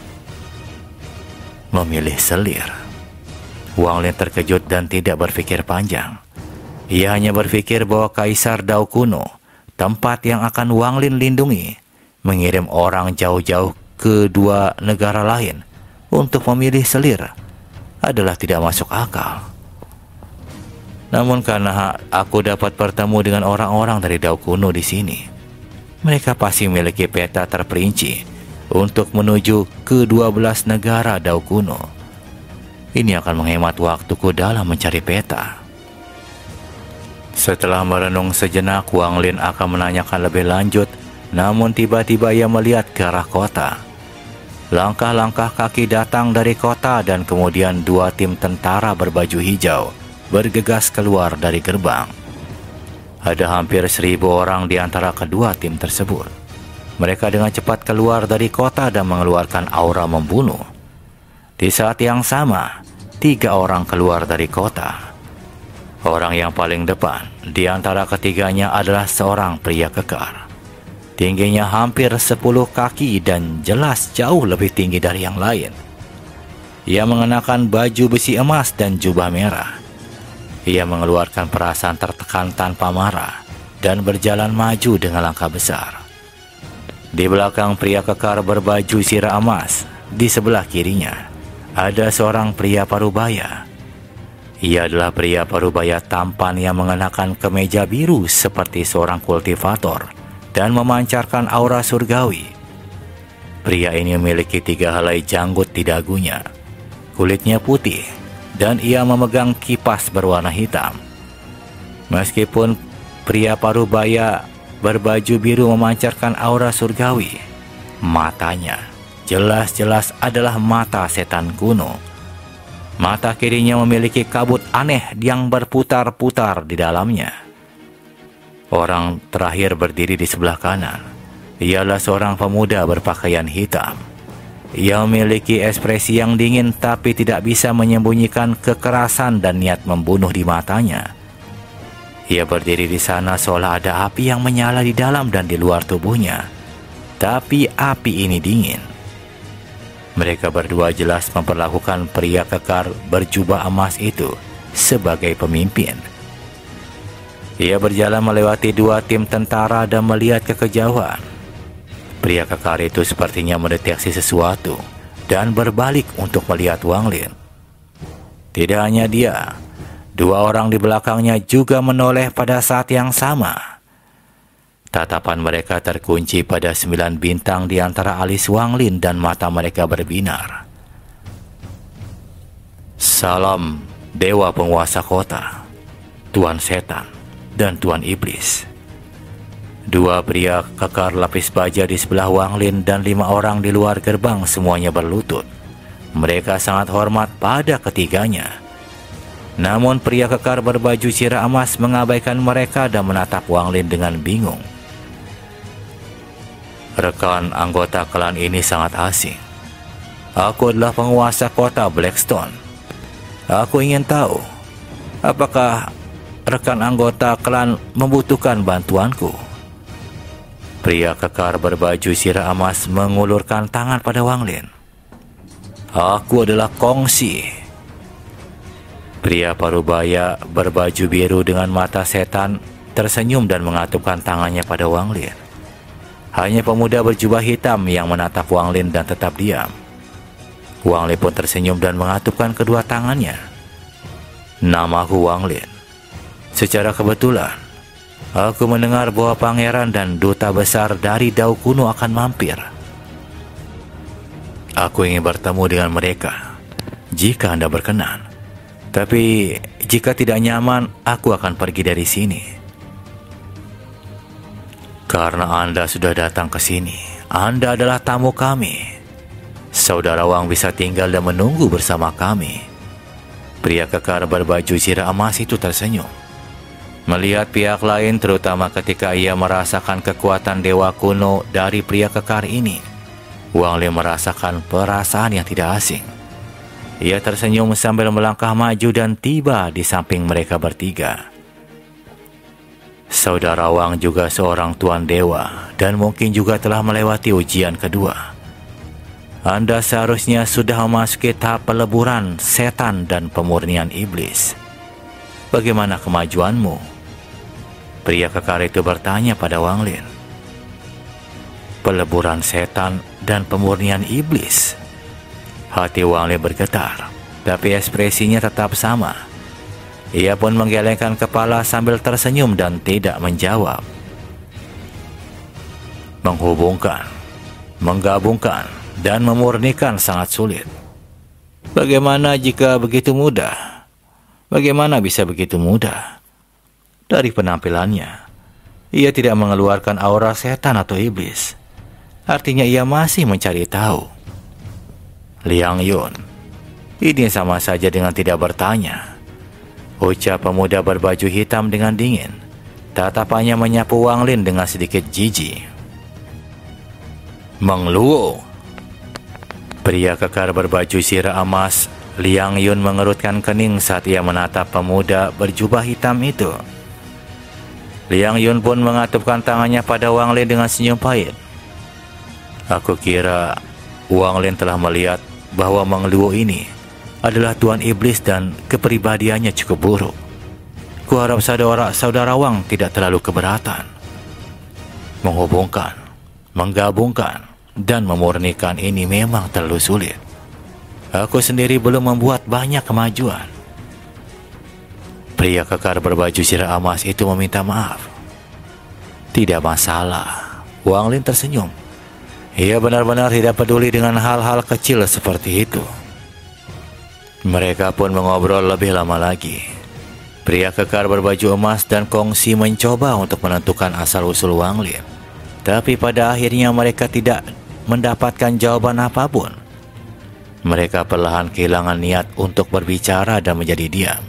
Speaker 4: Memilih selir. Wang Lin terkejut dan tidak berpikir panjang. Ia hanya berpikir bahwa Kaisar Dao kuno, tempat yang akan Wang Lin lindungi, mengirim orang jauh-jauh ke 2 negara lain untuk memilih selir adalah tidak masuk akal. Namun karena aku dapat bertemu dengan orang-orang dari Dao kuno di sini, mereka pasti memiliki peta terperinci untuk menuju ke 12 negara Dao kuno. Ini akan menghemat waktuku dalam mencari peta. Setelah merenung sejenak, Wang Lin akan menanyakan lebih lanjut, namun tiba-tiba ia melihat ke arah kota. Langkah-langkah kaki datang dari kota dan kemudian 2 tim tentara berbaju hijau bergegas keluar dari gerbang. Ada hampir 1000 orang di antara kedua tim tersebut. Mereka dengan cepat keluar dari kota dan mengeluarkan aura membunuh. Di saat yang sama, 3 orang keluar dari kota. Orang yang paling depan di antara ketiganya adalah seorang pria kekar. Tingginya hampir 10 kaki dan jelas jauh lebih tinggi dari yang lain. Ia mengenakan baju besi emas dan jubah merah. Ia mengeluarkan perasaan tertekan tanpa marah dan berjalan maju dengan langkah besar. Di belakang pria kekar berbaju sirah emas, di sebelah kirinya ada seorang pria parubaya. Ia adalah pria parubaya tampan yang mengenakan kemeja biru seperti seorang kultivator dan memancarkan aura surgawi. Pria ini memiliki 3 helai janggut di dagunya. Kulitnya putih dan ia memegang kipas berwarna hitam. Meskipun pria parubaya berbaju biru memancarkan aura surgawi, matanya jelas-jelas adalah mata setan kuno. Mata kirinya memiliki kabut aneh yang berputar-putar di dalamnya. Orang terakhir berdiri di sebelah kanan. Ialah seorang pemuda berpakaian hitam. Ia memiliki ekspresi yang dingin tapi tidak bisa menyembunyikan kekerasan dan niat membunuh di matanya. Ia berdiri di sana seolah ada api yang menyala di dalam dan di luar tubuhnya. Tapi api ini dingin. Mereka berdua jelas memperlakukan pria kekar berjubah emas itu sebagai pemimpin. Ia berjalan melewati 2 tim tentara dan melihat ke kejauhan. Pria kekar itu sepertinya mendeteksi sesuatu dan berbalik untuk melihat Wang Lin. Tidak hanya dia, 2 orang di belakangnya juga menoleh pada saat yang sama. Tatapan mereka terkunci pada 9 bintang di antara alis Wang Lin dan mata mereka berbinar. Salam Dewa Penguasa Kota, Tuan Setan, dan Tuan Iblis. 2 pria kekar lapis baja di sebelah Wang Lin dan 5 orang di luar gerbang semuanya berlutut. Mereka sangat hormat pada ketiganya. Namun pria kekar berbaju sirah emas mengabaikan mereka dan menatap Wang Lin dengan bingung. Rekan anggota klan ini sangat asing. Aku adalah penguasa kota Blackstone. Aku ingin tahu, apakah rekan anggota klan membutuhkan bantuanku? Pria kekar berbaju sirah emas mengulurkan tangan pada Wang Lin. Aku adalah Kongsi. Pria parubaya berbaju biru dengan mata setan tersenyum dan mengatupkan tangannya pada Wang Lin. Hanya pemuda berjubah hitam yang menatap Wang Lin dan tetap diam. Wang Lin pun tersenyum dan mengatupkan kedua tangannya. Namaku Wang Lin. Secara kebetulan, aku mendengar bahwa pangeran dan duta besar dari Dao Kuno akan mampir. Aku ingin bertemu dengan mereka, jika Anda berkenan. Tapi, jika tidak nyaman, aku akan pergi dari sini. Karena Anda sudah datang ke sini, Anda adalah tamu kami. Saudara Wang bisa tinggal dan menunggu bersama kami. Pria kekar berbaju sirah emas itu tersenyum. Melihat pihak lain, terutama ketika ia merasakan kekuatan dewa kuno dari pria kekar ini, Wang Lin merasakan perasaan yang tidak asing. Ia tersenyum sambil melangkah maju dan tiba di samping mereka bertiga. Saudara Wang juga seorang tuan dewa dan mungkin juga telah melewati ujian kedua. Anda seharusnya sudah memasuki tahap peleburan setan dan pemurnian iblis. Bagaimana kemajuanmu? Pria kekar itu bertanya pada Wang Lin. Peleburan setan dan pemurnian iblis. Hati Wang Lin bergetar, tapi ekspresinya tetap sama. Ia pun menggelengkan kepala sambil tersenyum dan tidak menjawab. Menghubungkan, menggabungkan, dan memurnikan sangat sulit. Bagaimana jika begitu mudah? Bagaimana bisa begitu mudah? Dari penampilannya, ia tidak mengeluarkan aura setan atau iblis. Artinya ia masih mencari tahu. Liang Yun, ini sama saja dengan tidak bertanya. Ucap pemuda berbaju hitam dengan dingin. Tatapannya menyapu Wang Lin dengan sedikit jijik. Meng Luo. Pria kekar berbaju sirah emas Liang Yun mengerutkan kening saat ia menatap pemuda berjubah hitam itu. Liang Yun pun mengatupkan tangannya pada Wang Lin dengan senyum pahit. Aku kira Wang Lin telah melihat bahwa Mang Luo ini adalah tuan iblis dan kepribadiannya cukup buruk. Kuharap saudara Wang tidak terlalu keberatan. Menghubungkan, menggabungkan, dan memurnikan ini memang terlalu sulit. Aku sendiri belum membuat banyak kemajuan. Pria kekar berbaju sirah emas itu meminta maaf. Tidak masalah. Wang Lin tersenyum. Ia benar-benar tidak peduli dengan hal-hal kecil seperti itu. Mereka pun mengobrol lebih lama lagi. Pria kekar berbaju emas dan Kongsi mencoba untuk menentukan asal-usul Wang Lin. Tapi pada akhirnya mereka tidak mendapatkan jawaban apapun. Mereka perlahan kehilangan niat untuk berbicara dan menjadi diam.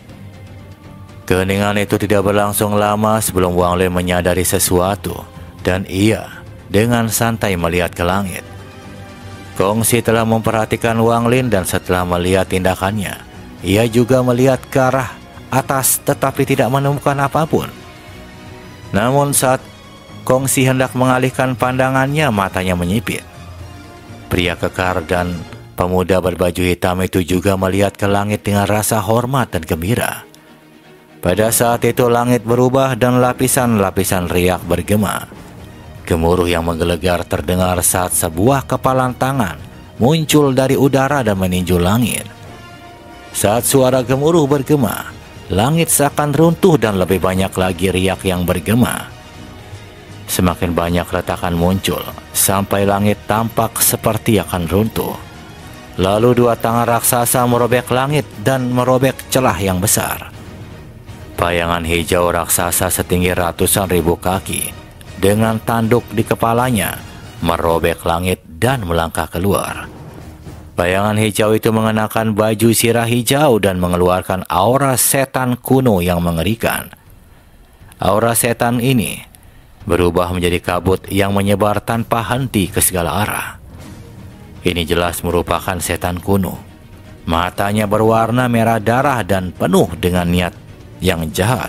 Speaker 4: Keheningan itu tidak berlangsung lama sebelum Wang Lin menyadari sesuatu, dan ia dengan santai melihat ke langit. Kongsi telah memperhatikan Wang Lin dan setelah melihat tindakannya, ia juga melihat ke arah atas tetapi tidak menemukan apapun. Namun saat Kongsi hendak mengalihkan pandangannya, matanya menyipit. Pria kekar dan pemuda berbaju hitam itu juga melihat ke langit dengan rasa hormat dan gembira. Pada saat itu langit berubah dan lapisan-lapisan riak bergema. Gemuruh yang menggelegar terdengar saat sebuah kepalan tangan muncul dari udara dan meninju langit. Saat suara gemuruh bergema, langit seakan runtuh dan lebih banyak lagi riak yang bergema. Semakin banyak retakan muncul sampai langit tampak seperti akan runtuh. Lalu dua tangan raksasa merobek langit dan merobek celah yang besar. Bayangan hijau raksasa setinggi ratusan ribu kaki dengan tanduk di kepalanya merobek langit dan melangkah keluar. Bayangan hijau itu mengenakan baju sirah hijau dan mengeluarkan aura setan kuno yang mengerikan. Aura setan ini berubah menjadi kabut yang menyebar tanpa henti ke segala arah. Ini jelas merupakan setan kuno. Matanya berwarna merah darah dan penuh dengan niat yang jahat.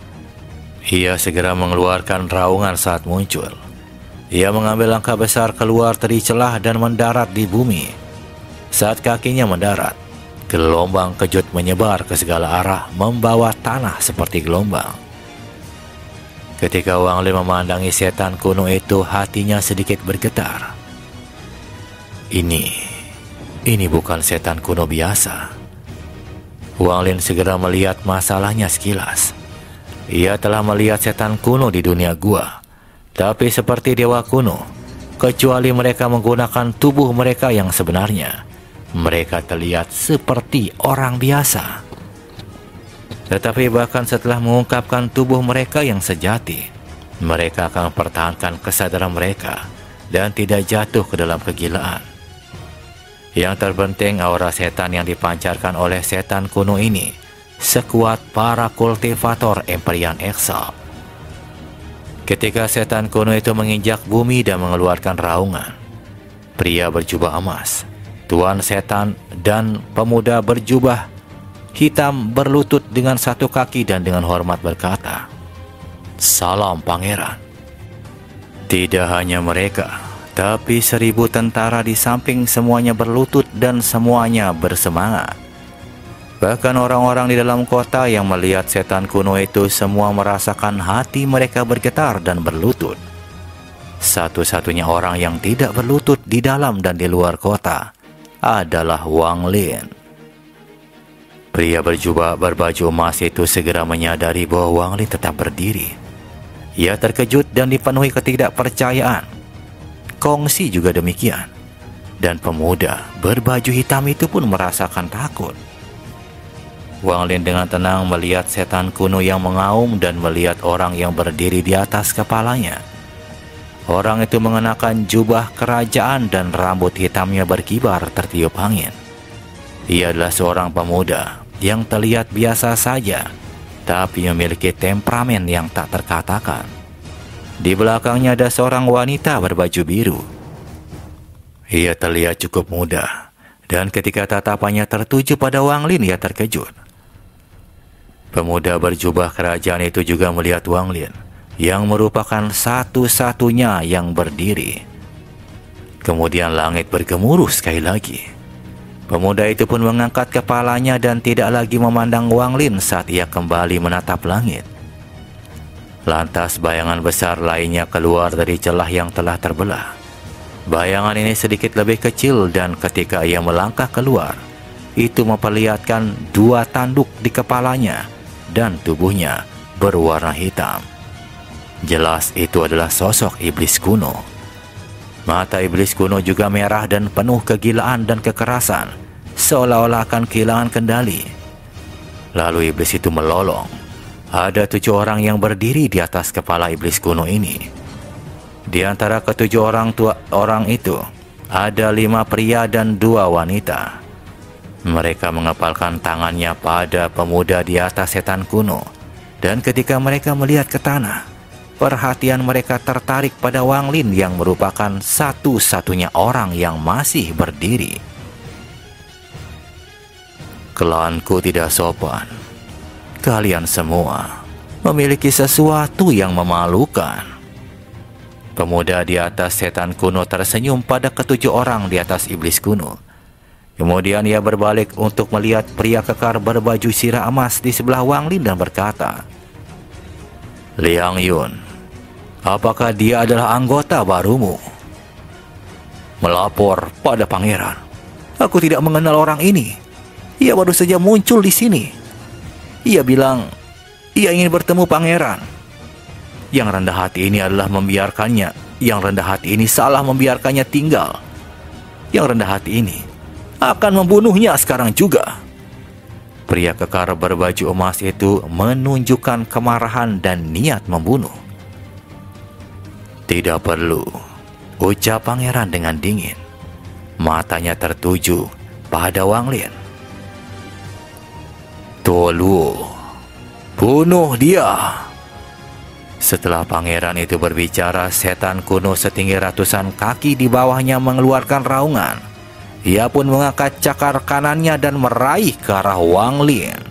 Speaker 4: Ia segera mengeluarkan raungan saat muncul. Ia mengambil langkah besar keluar dari celah dan mendarat di bumi. Saat kakinya mendarat, gelombang kejut menyebar ke segala arah membawa tanah seperti gelombang. Ketika Wang Lin memandangi setan kuno itu, hatinya sedikit bergetar. Ini bukan setan kuno biasa. Wang Lin segera melihat masalahnya sekilas. Ia telah melihat setan kuno di dunia gua, tapi seperti dewa kuno, kecuali mereka menggunakan tubuh mereka yang sebenarnya, mereka terlihat seperti orang biasa. Tetapi bahkan setelah mengungkapkan tubuh mereka yang sejati, mereka akan mempertahankan kesadaran mereka dan tidak jatuh ke dalam kegilaan. Yang terpenting, aura setan yang dipancarkan oleh setan kuno ini sekuat para kultivator Empyrean Exalt. Ketika setan kuno itu menginjak bumi dan mengeluarkan raungan, pria berjubah emas, tuan setan, dan pemuda berjubah hitam berlutut dengan satu kaki dan dengan hormat berkata, "Salam pangeran." Tidak hanya mereka, tapi 1000 tentara di samping semuanya berlutut dan semuanya bersemangat. Bahkan orang-orang di dalam kota yang melihat setan kuno itu semua merasakan hati mereka bergetar dan berlutut. Satu-satunya orang yang tidak berlutut di dalam dan di luar kota adalah Wang Lin. Pria berjubah berbaju emas itu segera menyadari bahwa Wang Lin tetap berdiri. Ia terkejut dan dipenuhi ketidakpercayaan. Kongsi juga demikian, dan pemuda berbaju hitam itu pun merasakan takut. Wang Lin dengan tenang melihat setan kuno yang mengaum dan melihat orang yang berdiri di atas kepalanya. Orang itu mengenakan jubah kerajaan dan rambut hitamnya berkibar tertiup angin. Ia adalah seorang pemuda yang terlihat biasa saja, tapi memiliki temperamen yang tak terkatakan. Di belakangnya ada seorang wanita berbaju biru. Ia terlihat cukup muda Dan ketika tatapannya tertuju pada Wang Lin, ia terkejut. Pemuda berjubah kerajaan itu juga melihat Wang Lin, yang merupakan satu-satunya yang berdiri. Kemudian langit bergemuruh sekali lagi. Pemuda itu pun mengangkat kepalanya dan tidak lagi memandang Wang Lin saat ia kembali menatap langit. Lantas bayangan besar lainnya keluar dari celah yang telah terbelah. Bayangan ini sedikit lebih kecil dan ketika ia melangkah keluar, itu memperlihatkan 2 tanduk di kepalanya dan tubuhnya berwarna hitam. Jelas itu adalah sosok iblis kuno. Mata iblis kuno juga merah dan penuh kegilaan dan kekerasan, seolah-olah akan kehilangan kendali. Lalu iblis itu melolong. Ada 7 orang yang berdiri di atas kepala iblis kuno ini. Di antara ke-7 orang itu, ada 5 pria dan 2 wanita. Mereka mengepalkan tangannya pada pemuda di atas setan kuno. Dan ketika mereka melihat ke tanah, perhatian mereka tertarik pada Wang Lin yang merupakan satu-satunya orang yang masih berdiri. Klanku tidak sopan. Kalian semua memiliki sesuatu yang memalukan. Pemuda di atas setan kuno tersenyum pada ke-7 orang di atas iblis kuno. Kemudian ia berbalik untuk melihat pria kekar berbaju sirah emas di sebelah Wang Lin dan berkata, "Liang Yun, apakah dia adalah anggota barumu?" "Melapor pada pangeran. Aku tidak mengenal orang ini. Ia baru saja muncul di sini. Ia bilang ia ingin bertemu pangeran. Yang rendah hati ini adalah membiarkannya. Yang rendah hati ini salah membiarkannya tinggal. Yang rendah hati ini akan membunuhnya sekarang juga." Pria kekar berbaju emas itu menunjukkan kemarahan dan niat membunuh. "Tidak perlu," ucap pangeran dengan dingin. Matanya tertuju pada Wang Lin. "Tolu, bunuh dia." Setelah pangeran itu berbicara, setan kuno setinggi ratusan kaki di bawahnya mengeluarkan raungan. Ia pun mengangkat cakar kanannya dan meraih ke arah Wang Lin.